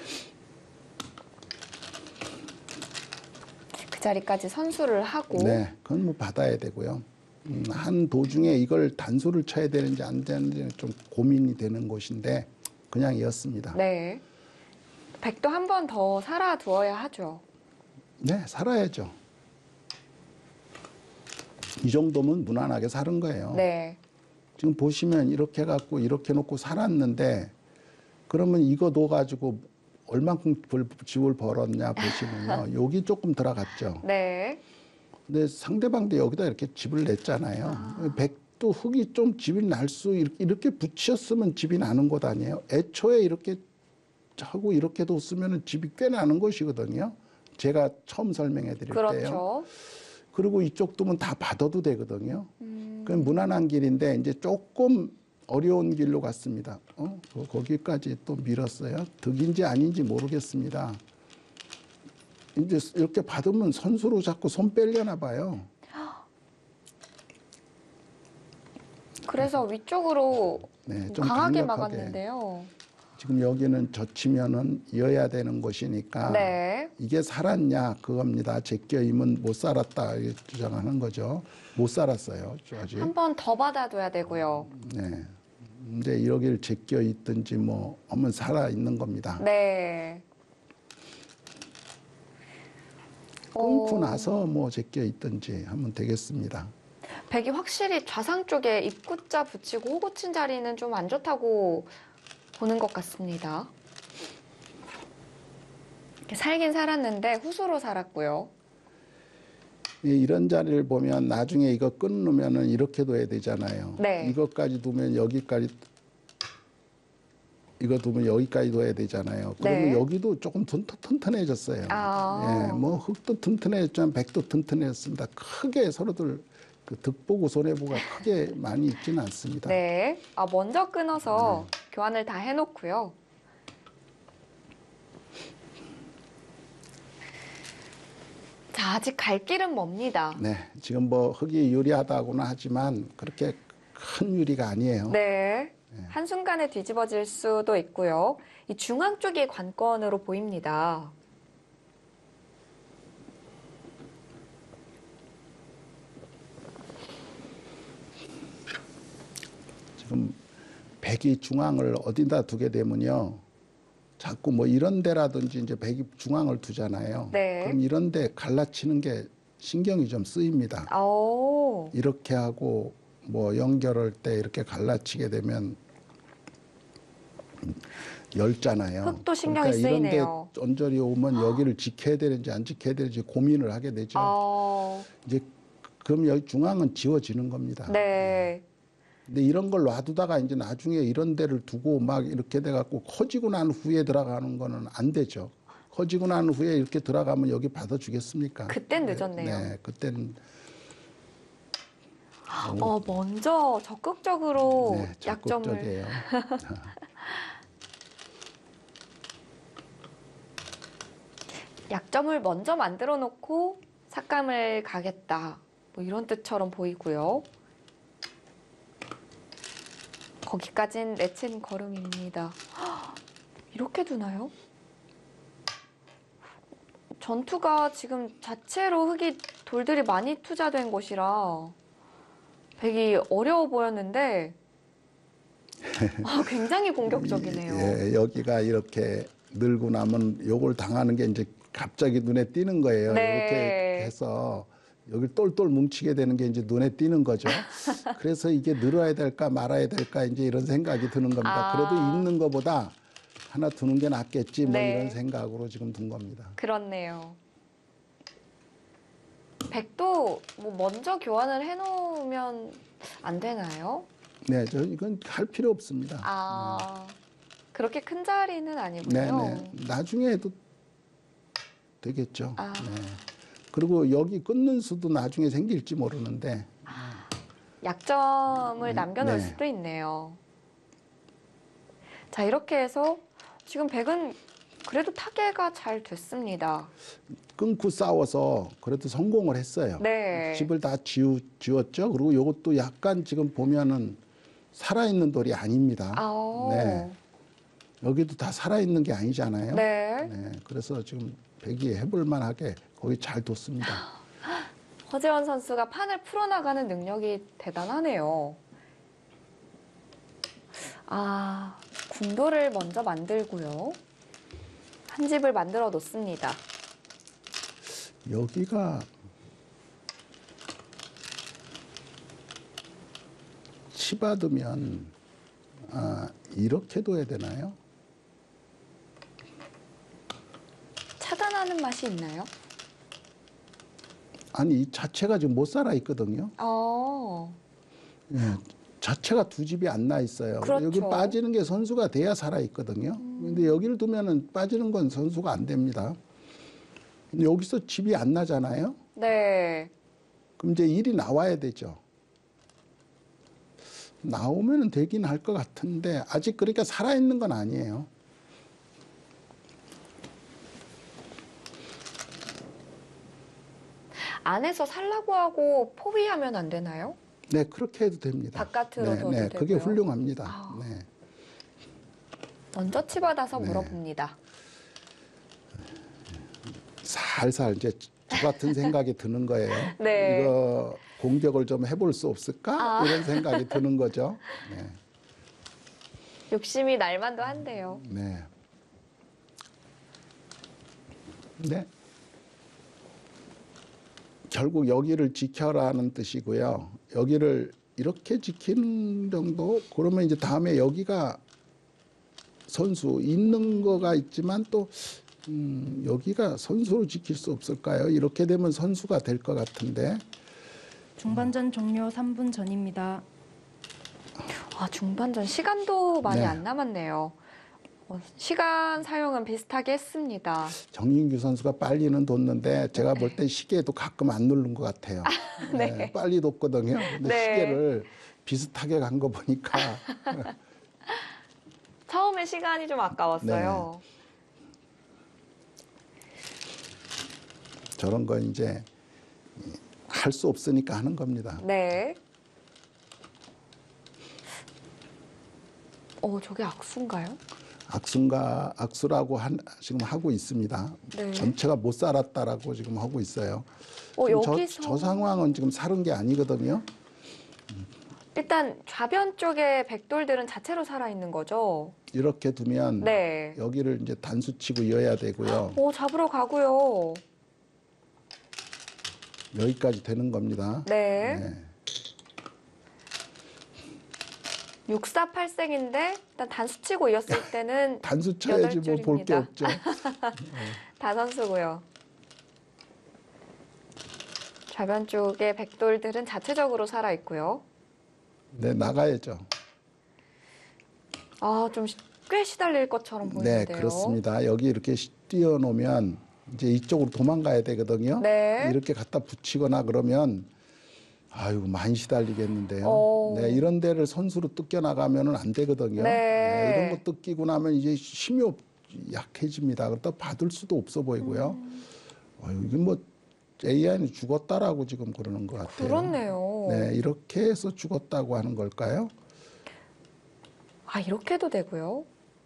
그 자리까지 선수를 하고 네, 그건 뭐 받아야 되고요. 한 도중에 이걸 단수를 쳐야 되는지 안 되는지 좀 고민이 되는 곳인데 그냥 이었습니다. 네. 백도 한 번 더 살아두어야 하죠. 네, 살아야죠. 이 정도면 무난하게 사는 거예요. 네. 지금 보시면 이렇게 해갖고 이렇게 놓고 살았는데 그러면 이거 넣어가지고 얼만큼 집을 벌었냐 보시면요. 여기 조금 들어갔죠. 네. 근데 상대방도 여기다 이렇게 집을 냈잖아요. 백도 흙이 좀 집이 날 수 이렇게 붙였으면 집이 나는 것 아니에요. 애초에 이렇게 하고 이렇게 뒀으면 집이 꽤 나는 것이거든요. 제가 처음 설명해 드릴 때요. 그렇죠. 그리고 이쪽 두면 다 받아도 되거든요. 그건 무난한 길인데 이제 조금 어려운 길로 갔습니다. 거기까지 또 밀었어요. 득인지 아닌지 모르겠습니다. 이제 이렇게 받으면 선수로 자꾸 손 빼려나 봐요. 그래서 위쪽으로 네, 좀 강하게 강력하게. 막았는데요. 지금 여기는 젖히면은 이어야 되는 곳이니까 네. 이게 살았냐 그겁니다. 제껴임은 못 살았다 이렇게 주장하는 거죠. 못 살았어요. 아직. 한 번 더 받아둬야 되고요. 네. 이제 여기를 제껴 있든지 뭐 하면 살아 있는 겁니다. 네. 끊고 나서 뭐 제껴 있든지 하면 되겠습니다. 백이 확실히 좌상 쪽에 입구자 붙이고 호구 친 자리는 좀 안 좋다고 보는 것 같습니다. 이렇게 살긴 살았는데 후수로 살았고요. 이런 자리를 보면 나중에 이거 끊으면은 이렇게 둬야 되잖아요. 네. 이것까지 두면 여기까지 이거 두면 여기까지 둬야 되잖아요. 그러면 네. 여기도 조금 튼튼해졌어요. 예, 뭐 흙도 튼튼했지만 백도 튼튼했습니다. 크게 서로들 그 득보고 손해보가 크게 많이 있지는 않습니다. 네. 먼저 끊어서 교환을 다 해놓고요. 자, 아직 갈 길은 멉니다. 네, 지금 뭐 흙이 유리하다고는 하지만 그렇게 큰 유리가 아니에요. 네. 한순간에 뒤집어질 수도 있고요. 이 중앙 쪽이 관건으로 보입니다. 지금 백이 중앙을 어디다 두게 되면요. 자꾸 뭐 이런 데라든지 이제 백이 중앙을 두잖아요. 네. 그럼 이런 데 갈라치는 게 신경이 좀 쓰입니다. 이렇게 하고 뭐 연결할 때 이렇게 갈라치게 되면 열잖아요. 흙도 신경이 그러니까 쓰이네요. 이런데 언저리 오면 여기를 지켜야 되는지 안 지켜야 되는지 고민을 하게 되죠. 이제 그럼 여기 중앙은 지워지는 겁니다. 네. 근데 이런 걸 놔두다가 이제 나중에 이런 데를 두고 막 이렇게 돼갖고 커지고 난 후에 들어가는 거는 안 되죠. 커지고 난 후에 이렇게 들어가면 여기 받아주겠습니까? 그땐 늦었네요. 네, 그땐 먼저 적극적으로 네, 약점을. 적극적이에요. 약점을 먼저 만들어 놓고 삭감을 가겠다. 뭐 이런 뜻처럼 보이고요. 거기까진 내친 걸음입니다. 이렇게 두나요? 전투가 지금 자체로 흙이 돌들이 많이 투자된 곳이라 되게 어려워 보였는데 굉장히 공격적이네요. 예, 여기가 이렇게 늘고 나면 요걸 당하는 게 이제 갑자기 눈에 띄는 거예요. 네. 이렇게 해서 여기 똘똘 뭉치게 되는 게 이제 눈에 띄는 거죠. 그래서 이게 늘어야 될까 말아야 될까 이제 이런 생각이 드는 겁니다. 그래도 있는 것보다 하나 두는 게 낫겠지 뭐 네. 이런 생각으로 지금 둔 겁니다. 그렇네요. 백도 뭐 먼저 교환을 해놓으면 안 되나요? 네, 저 이건 할 필요 없습니다. 그렇게 큰 자리는 네, 아니군요. 네. 나중에 해도 되겠죠. 아. 네. 그리고 여기 끊는 수도 나중에 생길지 모르는데 약점을 남겨놓을 네. 수도 있네요. 자, 이렇게 해서 지금 백은 그래도 타개가 잘 됐습니다. 끊고 싸워서 그래도 성공을 했어요. 네. 집을 다 지웠죠. 그리고 이것도 약간 지금 보면은 살아있는 돌이 아닙니다. 네. 여기도 다 살아있는 게 아니잖아요. 네. 네. 그래서 지금 백이 해볼 만하게 거기 잘 뒀습니다. 허재원 선수가 판을 풀어나가는 능력이 대단하네요. 궁돌을 먼저 만들고요. 한 집을 만들어 놓습니다. 여기가 치받으면 이렇게 둬야 되나요? 차단하는 맛이 있나요? 아니 이 자체가 지금 못 살아 있거든요. 예, 자체가 두 집이 안 나 있어요. 그렇죠. 여기 빠지는 게 선수가 돼야 살아 있거든요. 근데 여기를 두면은 빠지는 건 선수가 안 됩니다. 근데 여기서 집이 안 나잖아요. 네. 그럼 이제 일이 나와야 되죠. 나오면은 되긴 할 것 같은데 아직 그러니까 살아 있는 건 아니에요. 안에서 살라고 하고 포위하면 안 되나요? 네, 그렇게 해도 됩니다. 바깥으로 둬도 네, 그게 되고요. 훌륭합니다. 네. 먼저 치받아서 네. 물어봅니다. 살살 이제 저 같은 생각이 드는 거예요. 네. 이거 공격을 좀 해볼 수 없을까? 이런 생각이 드는 거죠. 네. 욕심이 날만도 한데요. 네. 네. 결국 여기를 지켜라는 뜻이고요. 여기를 이렇게 지키는 정도? 그러면 이제 다음에 여기가 선수 있는 거가 있지만 또 여기가 선수로 지킬 수 없을까요? 이렇게 되면 선수가 될 것 같은데. 중반전 종료 3분 전입니다. 중반전 시간도 많이 네. 안 남았네요. 시간 사용은 비슷하게 했습니다. 정인규 선수가 빨리는 뒀는데 제가 볼 때 시계도 가끔 안 누른 것 같아요. 네. 네, 빨리 뒀거든요. 근데 네. 시계를 비슷하게 간 거 보니까 처음에 시간이 좀 아까웠어요. 저런 건 이제 할 수 없으니까 하는 겁니다. 네. 저게 악수인가요? 악수라고 지금 하고 있습니다. 네. 전체가 못 살았다라고 지금 하고 있어요. 여기서 저 상황은 지금 살은 게 아니거든요. 일단 좌변 쪽에 백돌들은 자체로 살아있는 거죠? 이렇게 두면 네. 여기를 이제 단수치고 이어야 되고요. 잡으러 가고요. 여기까지 되는 겁니다. 네. 네. 648생인데 일단 단수 치고 이었을 때는 단수 쳐야지 뭐 볼 게 줄입니다. 없죠. 다선수고요. 좌변 쪽의 백돌들은 자체적으로 살아 있고요. 네, 나가야죠. 아, 좀 꽤 시달릴 것처럼 네, 보이는데요. 그렇습니다. 여기 이렇게 띄워놓으면 이제 이쪽으로 도망가야 되거든요. 네. 이렇게 갖다 붙이거나 그러면 아유 많이 시달리겠는데요. 오. 네, 이런 데를 선수로 뜯겨 나가면은 안 되거든요. 네. 이런 거 뜯기고 나면 이제 힘이 약해집니다. 그렇다 받을 수도 없어 보이고요. 이게 뭐 AI는 죽었다라고 지금 그러는 것 같아요. 그렇네요. 네, 이렇게 해서 죽었다고 하는 걸까요? 아, 이렇게도 되고요.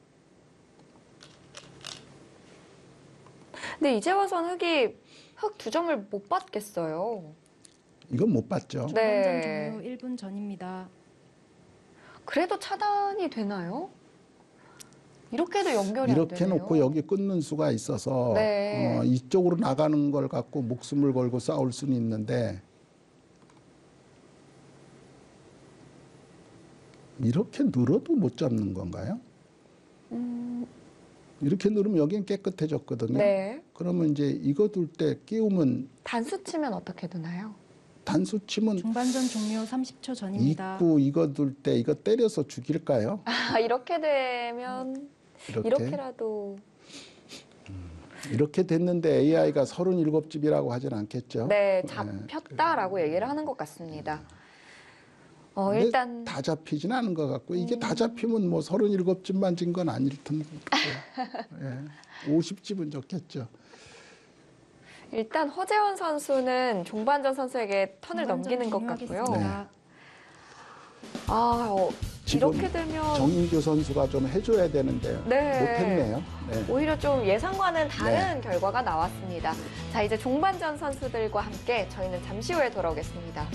근데 이제 와선 흑이 흑 2점을 못 받겠어요. 이건 못 봤죠. 중반전 네. 종료 1분 전입니다. 그래도 차단이 되나요? 이렇게도 연결이 안 이렇게 되네요. 놓고 여기 끊는 수가 있어서 네. 이쪽으로 나가는 걸 갖고 목숨을 걸고 싸울 수는 있는데 이렇게 늘어도 못 잡는 건가요? 이렇게 누르면 여기는 깨끗해졌거든요. 네. 그러면 이제 이거 둘 때 끼우면 단수 치면 어떻게 되나요? 단수 치면 중반전 종료 30초 전입니다. 있고 이거 둘 때 이거 때려서 죽일까요? 아, 이렇게 되면 이렇게 이렇게라도 이렇게 됐는데 AI가 37집이라고 하진 않겠죠? 네, 잡혔다라고 얘기를 하는 것 같습니다. 근데 일단 다 잡히진 않은 것 같고 이게 다 잡히면 뭐 37집만 진 건 아닐 텐데 50집은 좋겠죠. 일단 허재원 선수는 종반전 선수에게 턴을 중반전 넘기는 것 같고요. 종료하겠습니다. 아, 지금 이렇게 되면 정인규 선수가 좀 해줘야 되는데 네. 못했네요. 네. 오히려 좀 예상과는 다른 결과가 나왔습니다. 자, 이제 종반전 선수들과 함께 저희는 잠시 후에 돌아오겠습니다.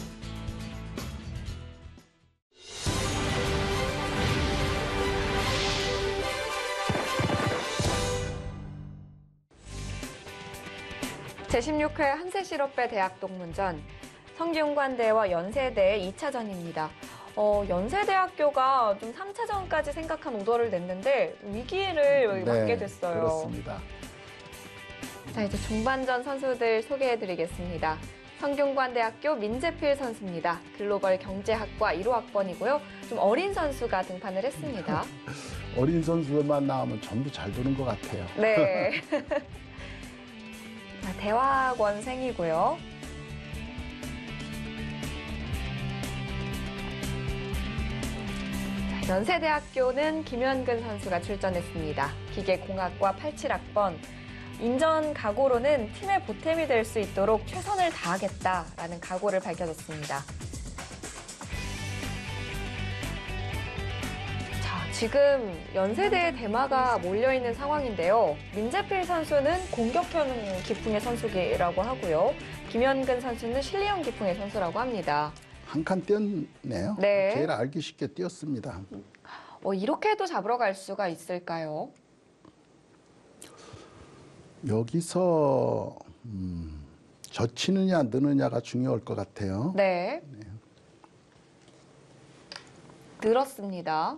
제16회 한세실업배 대학 동문전 성균관대와 연세대의 2차전입니다. 연세대학교가 좀 3차전까지 생각한 오더를 냈는데 위기를 맞게 됐어요. 그렇습니다. 자, 이제 중반전 선수들 소개해드리겠습니다. 성균관대학교 민재필 선수입니다. 글로벌 경제학과 1호학번이고요. 좀 어린 선수가 등판을 했습니다. 어린 선수들만 나오면 전부 잘 도는 것 같아요. 네. 자, 대학원생이고요. 자, 연세대학교는 김현근 선수가 출전했습니다. 기계공학과 87학번. 인전 각오로는 팀의 보탬이 될 수 있도록 최선을 다하겠다라는 각오를 밝혀줬습니다. 자, 지금 연세대의 대마가 몰려있는 상황인데요. 민재필 선수는 공격형 기풍의 선수라고 하고요. 김현근 선수는 실리형 기풍의 선수라고 합니다. 한 칸 뛰었네요. 네. 제일 알기 쉽게 뛰었습니다. 이렇게도 잡으러 갈 수가 있을까요? 여기서 젖히느냐 느느냐가 중요할 것 같아요. 네. 늘었습니다.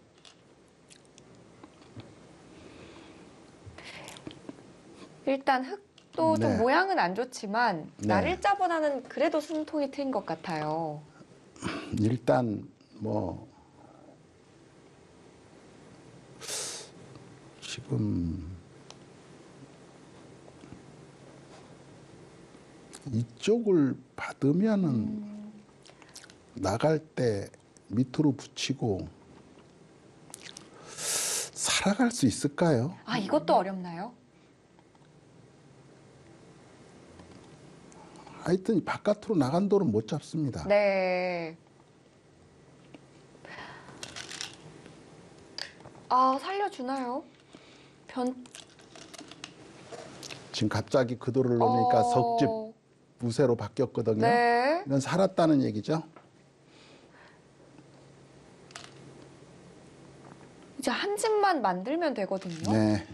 일단 흑도 좀 네. 모양은 안 좋지만 네. 날일자보다는 그래도 숨통이 트인 것 같아요. 일단 뭐 지금 이쪽을 받으면은 나갈 때 밑으로 붙이고 살아갈 수 있을까요? 아, 이것도 어렵나요? 하여튼 바깥으로 나간 돌은 못 잡습니다. 네. 아, 살려주나요? 지금 갑자기 그 돌을 놓으니까 석집 무쇠로 바뀌었거든요. 네. 이건 살았다는 얘기죠. 이제 한 집만 만들면 되거든요. 네.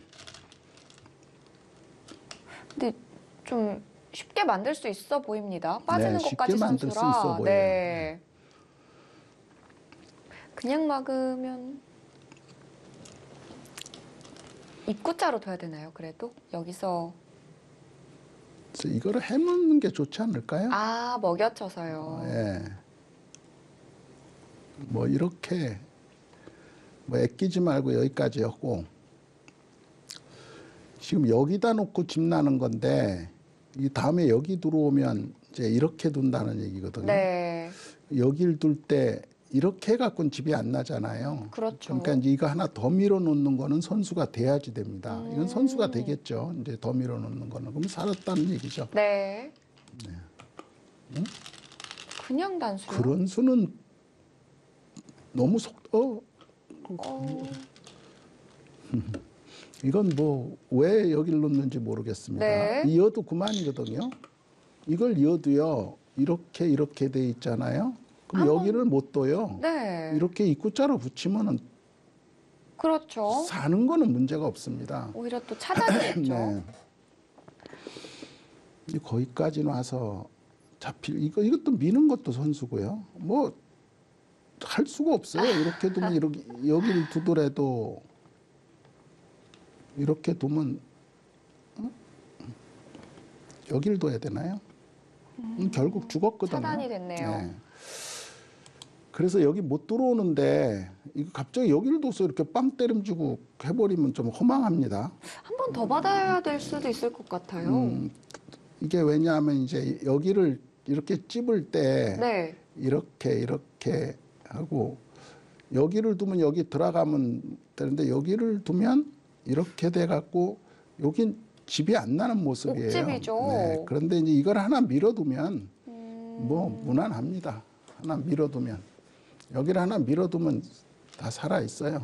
근데 좀 쉽게 만들 수 있어 보입니다. 빠지는 네, 쉽게 것까지 만들 수 선수라. 있어 보여요. 네. 그냥 막으면 입구자로 둬야 되나요? 그래도 여기서 그래서 이거를 해먹는 게 좋지 않을까요? 먹여쳐서요. 예. 뭐 이렇게 뭐 애끼지 말고 여기까지 하고 지금 여기다 놓고 집 나는 건데 이 다음에 여기 들어오면 이제 이렇게 둔다는 얘기거든요. 네, 여길 둘 때 이렇게 해갖고는 집이 안 나잖아요. 그렇죠. 그러니까 이제 이거 하나 더 밀어 놓는 거는 선수가 돼야지 됩니다. 이건 선수가 되겠죠. 이제 더 밀어 놓는 거는 그럼 살았다는 얘기죠. 네. 그냥 단수요? 그런 수는 너무 이건 뭐 왜 여기를 놓는지 모르겠습니다. 네. 이어도 그만이거든요. 이걸 이어도요 이렇게 돼 있잖아요. 그럼 여기를 못 둬요. 네. 이렇게 입구자로 붙이면은 그렇죠. 사는 거는 문제가 없습니다. 오히려 또 차단이겠죠. 네. 거기까지 와서 이것도 미는 것도 선수고요. 뭐 할 수가 없어요. 이렇게 두면 이렇게 여기를 두더라도 이렇게 두면 여기를 둬야 되나요? 결국 죽었거든요. 차단이 됐네요. 네. 그래서 여기 못 들어오는데 이거 갑자기 여기를 둬서 이렇게 빵 때림주고 해버리면 좀 허망합니다. 한 번 더 받아야 될 수도 있을 것 같아요. 이게 왜냐하면 이제 여기를 이렇게 찝을 때 네. 이렇게 하고 여기를 두면 여기 들어가면 되는데 여기를 두면 이렇게 돼 갖고 여긴 집이 안 나는 모습이에요. 옥집이죠. 네. 그런데 이제 이걸 하나 밀어두면 뭐 무난합니다. 하나 밀어두면 여기를 하나 밀어두면 다 살아 있어요.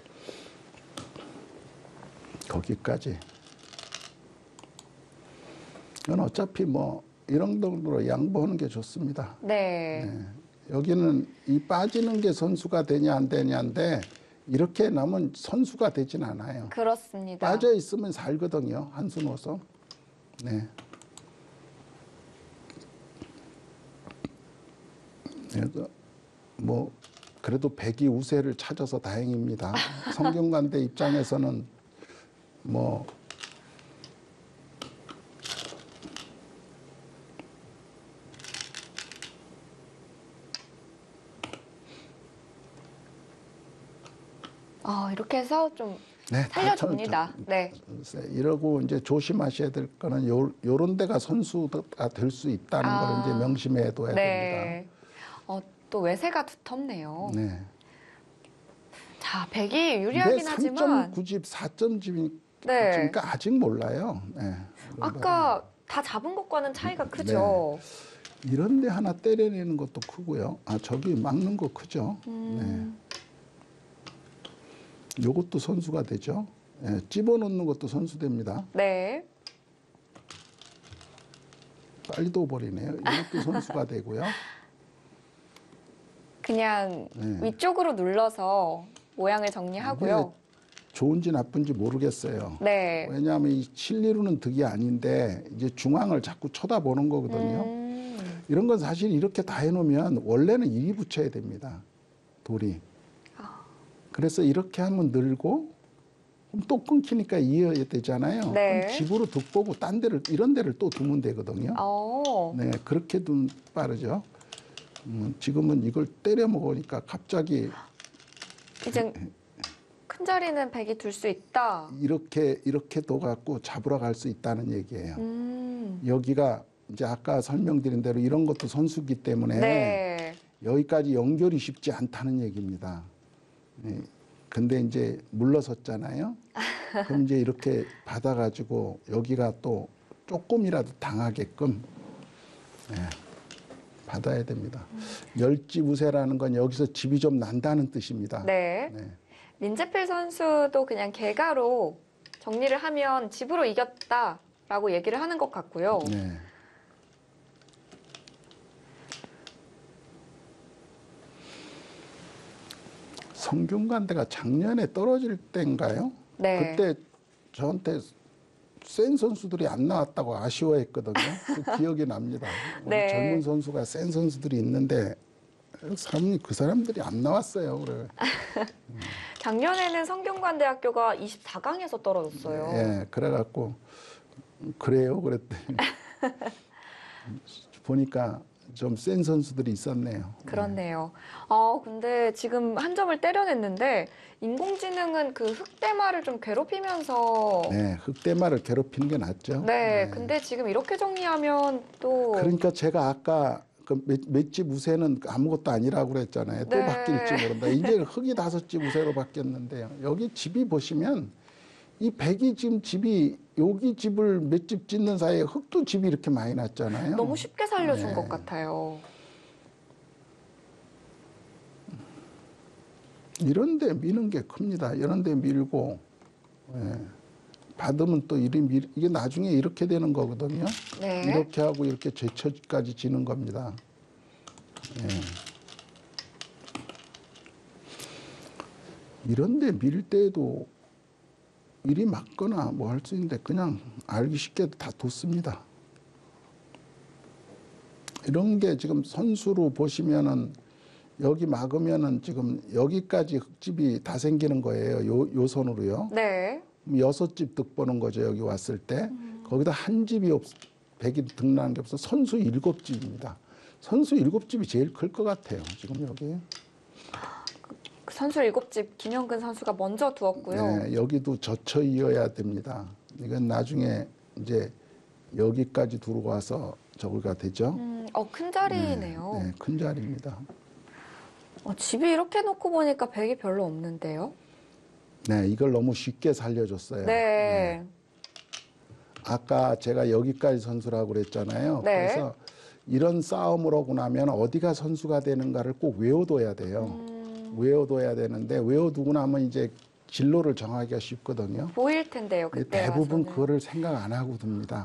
거기까지. 이건 어차피 뭐 이런 정도로 양보하는 게 좋습니다. 네. 네. 여기는 이 빠지는 게 선수가 되냐 안 되냐인데 이렇게 나면 선수가 되진 않아요. 그렇습니다. 빠져 있으면 살거든요. 한수 놓아서. 네. 그래서 뭐 그래도 백이 우세를 찾아서 다행입니다. 성균관대 입장에서는 뭐 이렇게 해서 좀 네, 살려줍니다. 네. 이러고 이제 조심하셔야 될 거는 요런 데가 선수가 될 수 있다는 걸 이제 명심해 둬야 네. 또 외세가 두텁네요. 됩니다. 네. 자, 백이 유리하긴 하지만 3.9집, 4점집이니까 네. 아직 몰라요. 네. 아까 다 잡은 것과는 차이가 크죠. 이런 데 하나 때려내는 것도 크고요. 저기 막는 거 크죠. 네. 요것도 선수가 되죠. 네. 집어넣는 것도 선수 됩니다. 네. 빨리 둬버리네요. 이것도 선수가 되고요. 그냥 네. 위쪽으로 눌러서 모양을 정리하고요. 좋은지 나쁜지 모르겠어요. 네. 왜냐하면 이 7리루는 득이 아닌데 이제 중앙을 자꾸 쳐다보는 거거든요. 이런 건 사실 이렇게 다 해놓으면 원래는 일이 붙여야 됩니다. 돌이. 그래서 이렇게 하면 늘고 그럼 또 끊기니까 이어야 되잖아요. 네. 그럼 집으로 득 보고 딴 데를 이런 데를 또 두면 되거든요. 네, 그렇게 두면 빠르죠. 지금은 이걸 때려 먹으니까 갑자기 이제 큰 자리는 백이 둘 수 있다. 이렇게 둬갖고 잡으러 갈 수 있다는 얘기예요. 여기가 이제 아까 설명드린 대로 이런 것도 선수기 때문에 네. 여기까지 연결이 쉽지 않다는 얘기입니다. 네. 근데 이제 물러섰잖아요. 그럼 이제 이렇게 받아가지고 여기가 또 조금이라도 당하게끔 받아야 됩니다. 열지우세라는 건 여기서 집이 좀 난다는 뜻입니다. 네. 네. 린제필 선수도 그냥 개가로 정리를 하면 집으로 이겼다라고 얘기를 하는 것 같고요. 네. 성균관대가 작년에 떨어질 때인가요? 네. 그때 저한테 센 선수들이 안 나왔다고 아쉬워했거든요. 그 기억이 납니다. 우리 네. 젊은 선수가 센 선수들이 있는데 그 사람들이 안 나왔어요. 그래. 작년에는 성균관대학교가 24강에서 떨어졌어요. 예, 그래갖고 그래요, 그랬더니 보니까 좀 센 선수들이 있었네요. 그렇네요. 근데 지금 한 점을 때려냈는데 인공지능은 그 흑대마를 좀 괴롭히면서 네, 흑대마를 괴롭히는 게 낫죠. 네, 근데 지금 이렇게 정리하면 또 그러니까 제가 아까 그 맷집 우세는 아무것도 아니라고 그랬잖아요. 또 네. 바뀔지 모른다. 이제 흙이 5집 우세로 바뀌었는데요. 여기 집이 보시면 이 백이 지금 집이 여기 집을 몇 집 짓는 사이에 흙도 집이 이렇게 많이 났잖아요. 너무 쉽게 살려준 네. 것 같아요. 이런 데 미는 게 큽니다. 이런 데 밀고 예. 받으면 또 이게 나중에 이렇게 되는 거거든요. 네. 이렇게 하고 이렇게 제처까지 지는 겁니다. 예. 이런 데 밀 때도 일이 맞거나 뭐 할 수 있는데 그냥 알기 쉽게 다 뒀습니다. 이런 게 지금 선수로 보시면은 여기 막으면은 지금 여기까지 흙집이 다 생기는 거예요. 요 선으로요. 네. 6집 득 보는 거죠. 여기 왔을 때. 거기다 한 집이 백이 득나는 게 없어. 선수 7집입니다. 선수 7집이 제일 클 것 같아요. 지금 여기. 그 선수 7집 김영근 선수가 먼저 두었고요. 네, 여기도 젖혀 이어야 됩니다. 이건 나중에 이제 여기까지 들어와서 저거가 되죠. 큰 자리네요. 네, 큰 자리입니다. 집이 이렇게 놓고 보니까 백이 별로 없는데요. 네, 이걸 너무 쉽게 살려줬어요. 네. 아까 제가 여기까지 선수라고 그랬잖아요. 네. 그래서 이런 싸움을 하고 나면 어디가 선수가 되는가를 꼭 외워둬야 돼요. 외워둬야 되는데 외워두고 나면 이제 진로를 정하기가 쉽거든요. 보일 텐데요, 그때 대부분 와서는. 그거를 생각 안 하고 둡니다.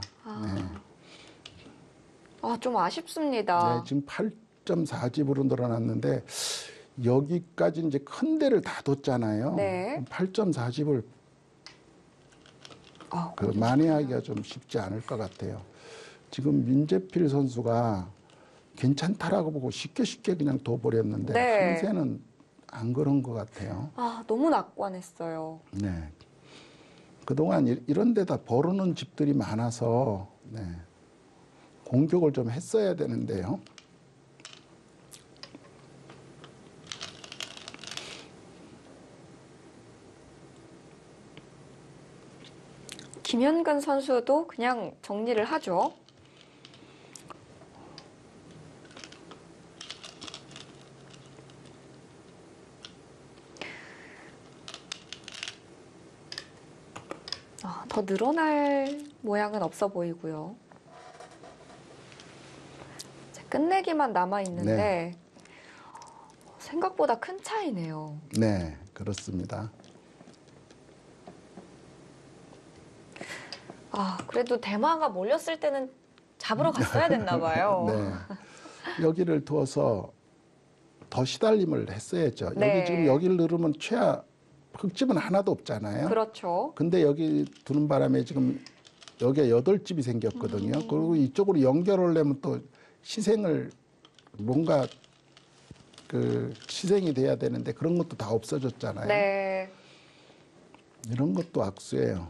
좀 아쉽습니다. 네, 지금 8.4집으로 늘어났는데 여기까지 이제 큰 데를 다 뒀잖아요. 네. 8.4집을 만회하기가 좀 쉽지 않을 것 같아요. 지금 민재필 선수가 괜찮다라고 보고 쉽게 그냥 둬버렸는데 네. 한세는 안 그런 것 같아요. 너무 낙관했어요. 네. 그동안 이런 데다 버르는 집들이 많아서 네. 공격을 좀 했어야 되는데요. 김현근 선수도 그냥 정리를 하죠. 더 늘어날 모양은 없어 보이고요. 이제 끝내기만 남아 있는데 네. 생각보다 큰 차이네요. 네, 그렇습니다. 그래도 대마가 몰렸을 때는 잡으러 갔어야 됐나 봐요. 네. 여기를 두어서 더 시달림을 했어야죠. 네. 여기 지금 여기를 누르면 최하 흙집은 하나도 없잖아요. 그렇죠. 근데 여기 두는 바람에 지금 여기에 8집이 생겼거든요. 그리고 이쪽으로 연결을 하면 또 희생을 뭔가 그 희생이 돼야 되는데 그런 것도 다 없어졌잖아요. 네. 이런 것도 악수예요.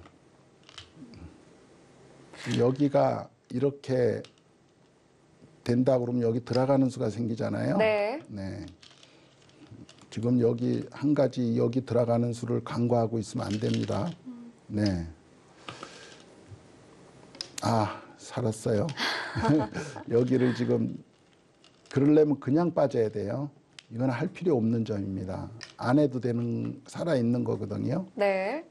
여기가 이렇게 된다 그러면 여기 들어가는 수가 생기잖아요. 네. 네. 지금 여기 한 가지 여기 들어가는 수를 간과하고 있으면 안 됩니다. 네. 살았어요. 여기를 지금 그러려면 그냥 빠져야 돼요. 이건 할 필요 없는 점입니다. 안 해도 되는 살아 있는 거거든요. 네.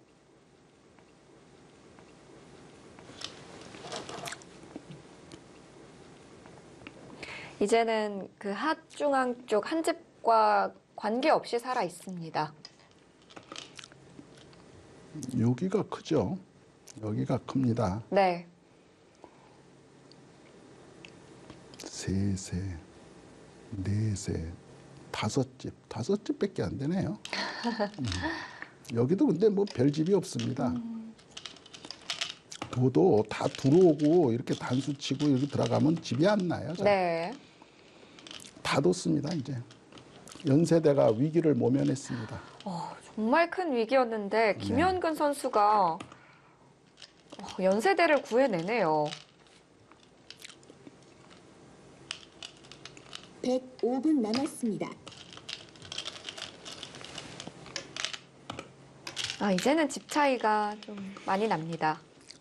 이제는 그 핫중앙 쪽 한 집과 관계없이 살아 있습니다. 여기가 크죠. 여기가 큽니다. 네. 셋, 넷, 5집. 5집밖에 안 되네요. 여기도 근데 뭐 별집이 없습니다. 도도 다 들어오고 이렇게 단수 치고 여기 들어가면 집이 안 나요. 잘. 네. 다 뒀습니다, 이제. 연세대가 위기를 모면했습니다. 정말 큰 위기였는데 김현근 선수가 연세대를 구해내네요. 105분 남았습니다. 이제는 집 차이가 좀 많이 납니다.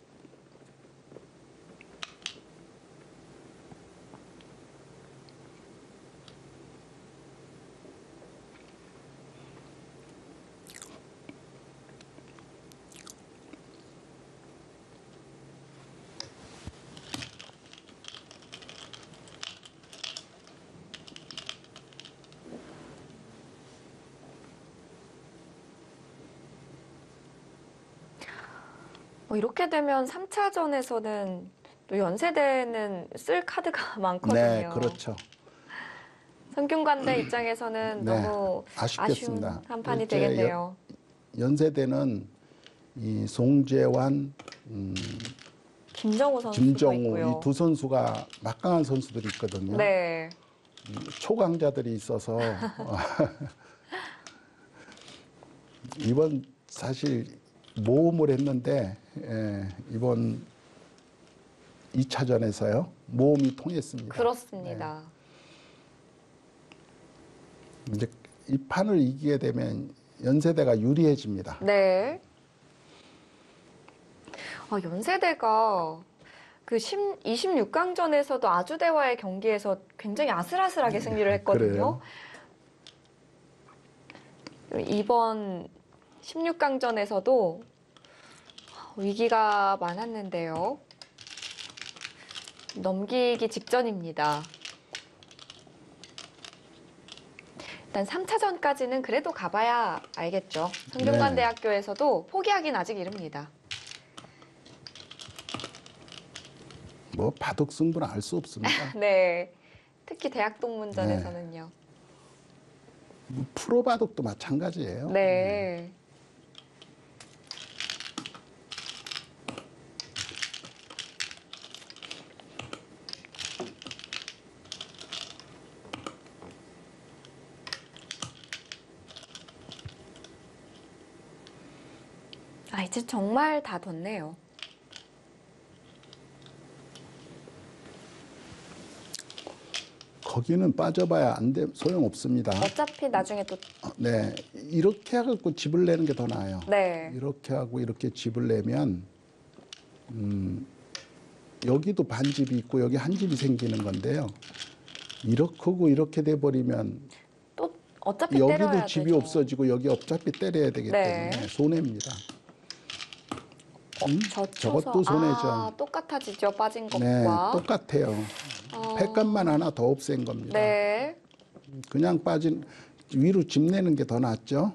이렇게 되면 3차전에서는 또 연세대는 쓸 카드가 많거든요. 네, 그렇죠. 성균관대 입장에서는 네, 너무 아쉽겠습니다. 아쉬운 한 판이 이제 되겠네요. 연세대는 이 송재환, 김정우 선수도 김정우 있고요. 이 두 선수가 막강한 선수들이 있거든요. 네. 초강자들이 있어서 이번 사실 모험을 했는데 이번 2차전에서요. 모험이 통했습니다. 그렇습니다. 이제 이 판을 이기게 되면 연세대가 유리해집니다. 네. 연세대가 그 26강전에서도 아주대와의 경기에서 굉장히 아슬아슬하게 승리를 했거든요. 이번 16강전에서도 위기가 많았는데요. 넘기기 직전입니다. 일단 3차전까지는 그래도 가봐야 알겠죠. 성균관대학교에서도 포기하긴 아직 이릅니다. 뭐 바둑 승부는 알 수 없습니다. 네. 특히 대학 동문전에서는요. 프로 바둑도 마찬가지예요. 네. 이제 정말 다 뒀네요. 거기는 빠져봐야 안 돼, 소용없습니다. 어차피 나중에 또 네, 이렇게 해갖고 집을 내는 게 더 나아요. 네. 이렇게 하고 이렇게 집을 내면 여기도 반집이 있고 여기 한 집이 생기는 건데요. 이렇게 하고 이렇게 돼버리면 또 어차피 때려야 여기도 집이 되죠. 없어지고 여기 어차피 때려야 되기 네. 때문에 손해입니다. 저것도 젖혀서 손해죠. 똑같아지죠. 빠진 네, 것과. 똑같아요. 횟감만 하나 더 없앤 겁니다. 네. 그냥 빠진 위로 집 내는 게 더 낫죠.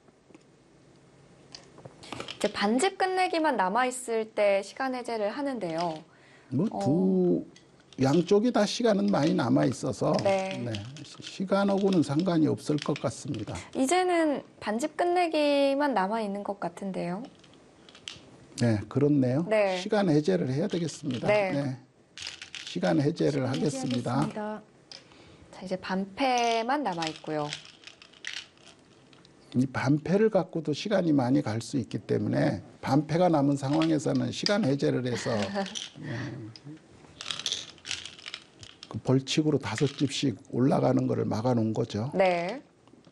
이제 반집 끝내기만 남아 있을 때 시간 해제를 하는데요. 뭐 양쪽이 다 시간은 많이 남아 있어서 네. 시간하고는 상관이 없을 것 같습니다. 이제는 반집 끝내기만 남아 있는 것 같은데요. 네, 그렇네요. 네. 시간 해제를 해야 되겠습니다. 네. 시간 해제를 하겠습니다. 해제하겠습니다. 자, 이제 반패만 남아 있고요. 이 반패를 갖고도 시간이 많이 갈 수 있기 때문에 반패가 남은 상황에서는 시간 해제를 해서 그 벌칙으로 5집씩 올라가는 거를 막아놓은 거죠. 네.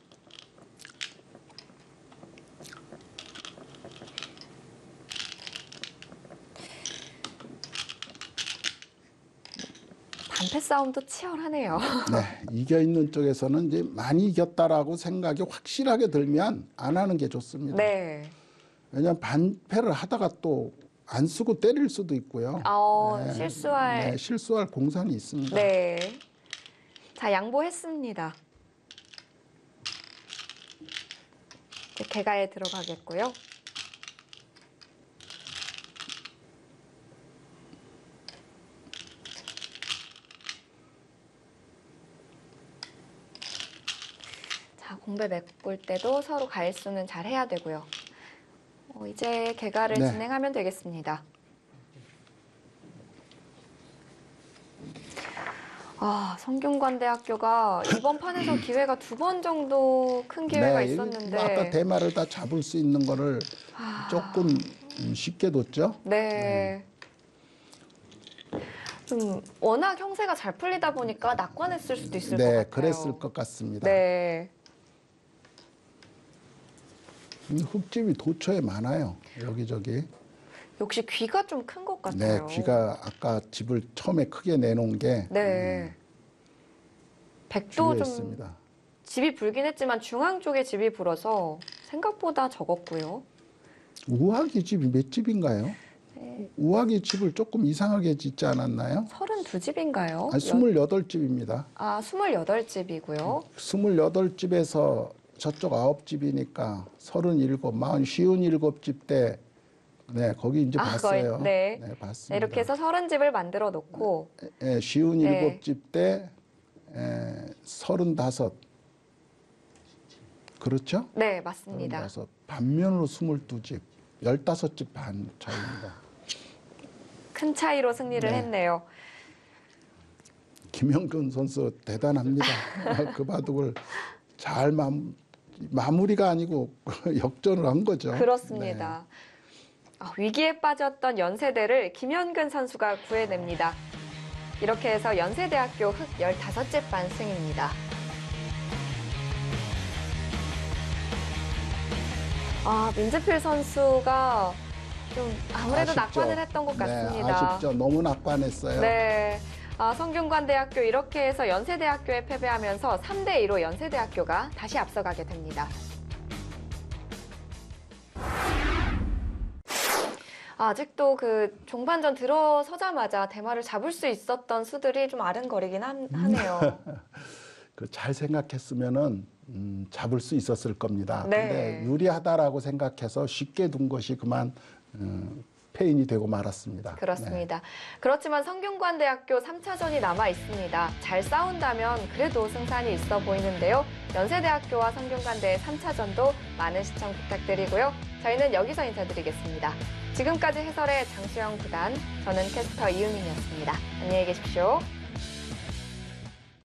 반패 싸움도 치열하네요. 네, 이겨 있는 쪽에서는 이제 많이 이겼다라고 생각이 확실하게 들면 안 하는 게 좋습니다. 네. 왜냐하면 반패를 하다가 또 안 쓰고 때릴 수도 있고요. 실수할. 공산이 있습니다. 네. 자, 양보했습니다. 이제 개가에 들어가겠고요. 자, 공배 메꿀 때도 서로 가일수는 잘 해야 되고요. 이제 개가를 네. 진행하면 되겠습니다. 성균관대학교가 이번 판에서 기회가 2번 정도 큰 기회가 있었는데. 아까 대마를 다 잡을 수 있는 거를 조금 쉽게 뒀죠. 네. 워낙 형세가 잘 풀리다 보니까 낙관했을 수도 있을 것 같아요. 그랬을 것 같습니다. 네. 흙집이 도처에 많아요. 여기저기. 역시 귀가 좀 큰 것 네, 같아요. 귀가 아까 집을 처음에 크게 내놓은 게 네. 백도 좀 중요했습니다. 집이 불긴 했지만 중앙 쪽에 집이 불어서 생각보다 적었고요. 우아기 집이 몇 집인가요? 네. 우아기 집을 조금 이상하게 짓지 않았나요? 32집인가요? 아니, 28집입니다. 28집이고요. 28집에서 저쪽 9집이니까 37, 57집 때 거기 이제 봤어요. 거의, 네. 봤습니다. 이렇게 해서 30집을 만들어 놓고 57집 때 35. 그렇죠? 네, 맞습니다. 35. 반면으로 22집. 15집 반 차이입니다. 큰 차이로 승리를 네. 했네요. 김영근 선수 대단합니다. 그 바둑을 잘 마무리가 아니고 역전을 한 거죠. 그렇습니다. 위기에 빠졌던 연세대를 김현근 선수가 구해냅니다. 이렇게 해서 연세대학교 흑 15째 반 승입니다. 민지필 선수가 좀 아무래도 아쉽죠. 낙관을 했던 것 같습니다. 네, 아쉽죠. 너무 낙관했어요. 네. 성균관대학교 이렇게 해서 연세대학교에 패배하면서 3대2로 연세대학교가 다시 앞서가게 됩니다. 아직도 그 종반전 들어서자마자 대마를 잡을 수 있었던 수들이 좀 아른거리긴 하네요. 잘 생각했으면은 잡을 수 있었을 겁니다. 네. 근데 유리하다라고 생각해서 쉽게 둔 것이 그만 패인이 되고 말았습니다. 그렇습니다. 그렇지만 성균관대학교 3차전이 남아 있습니다. 잘 싸운다면 그래도 승산이 있어 보이는데요. 연세대학교와 성균관대의 3차전도 많은 시청 부탁드리고요. 저희는 여기서 인사드리겠습니다. 지금까지 해설의 장수영 구단, 저는 캐스터 이유민이었습니다. 안녕히 계십시오.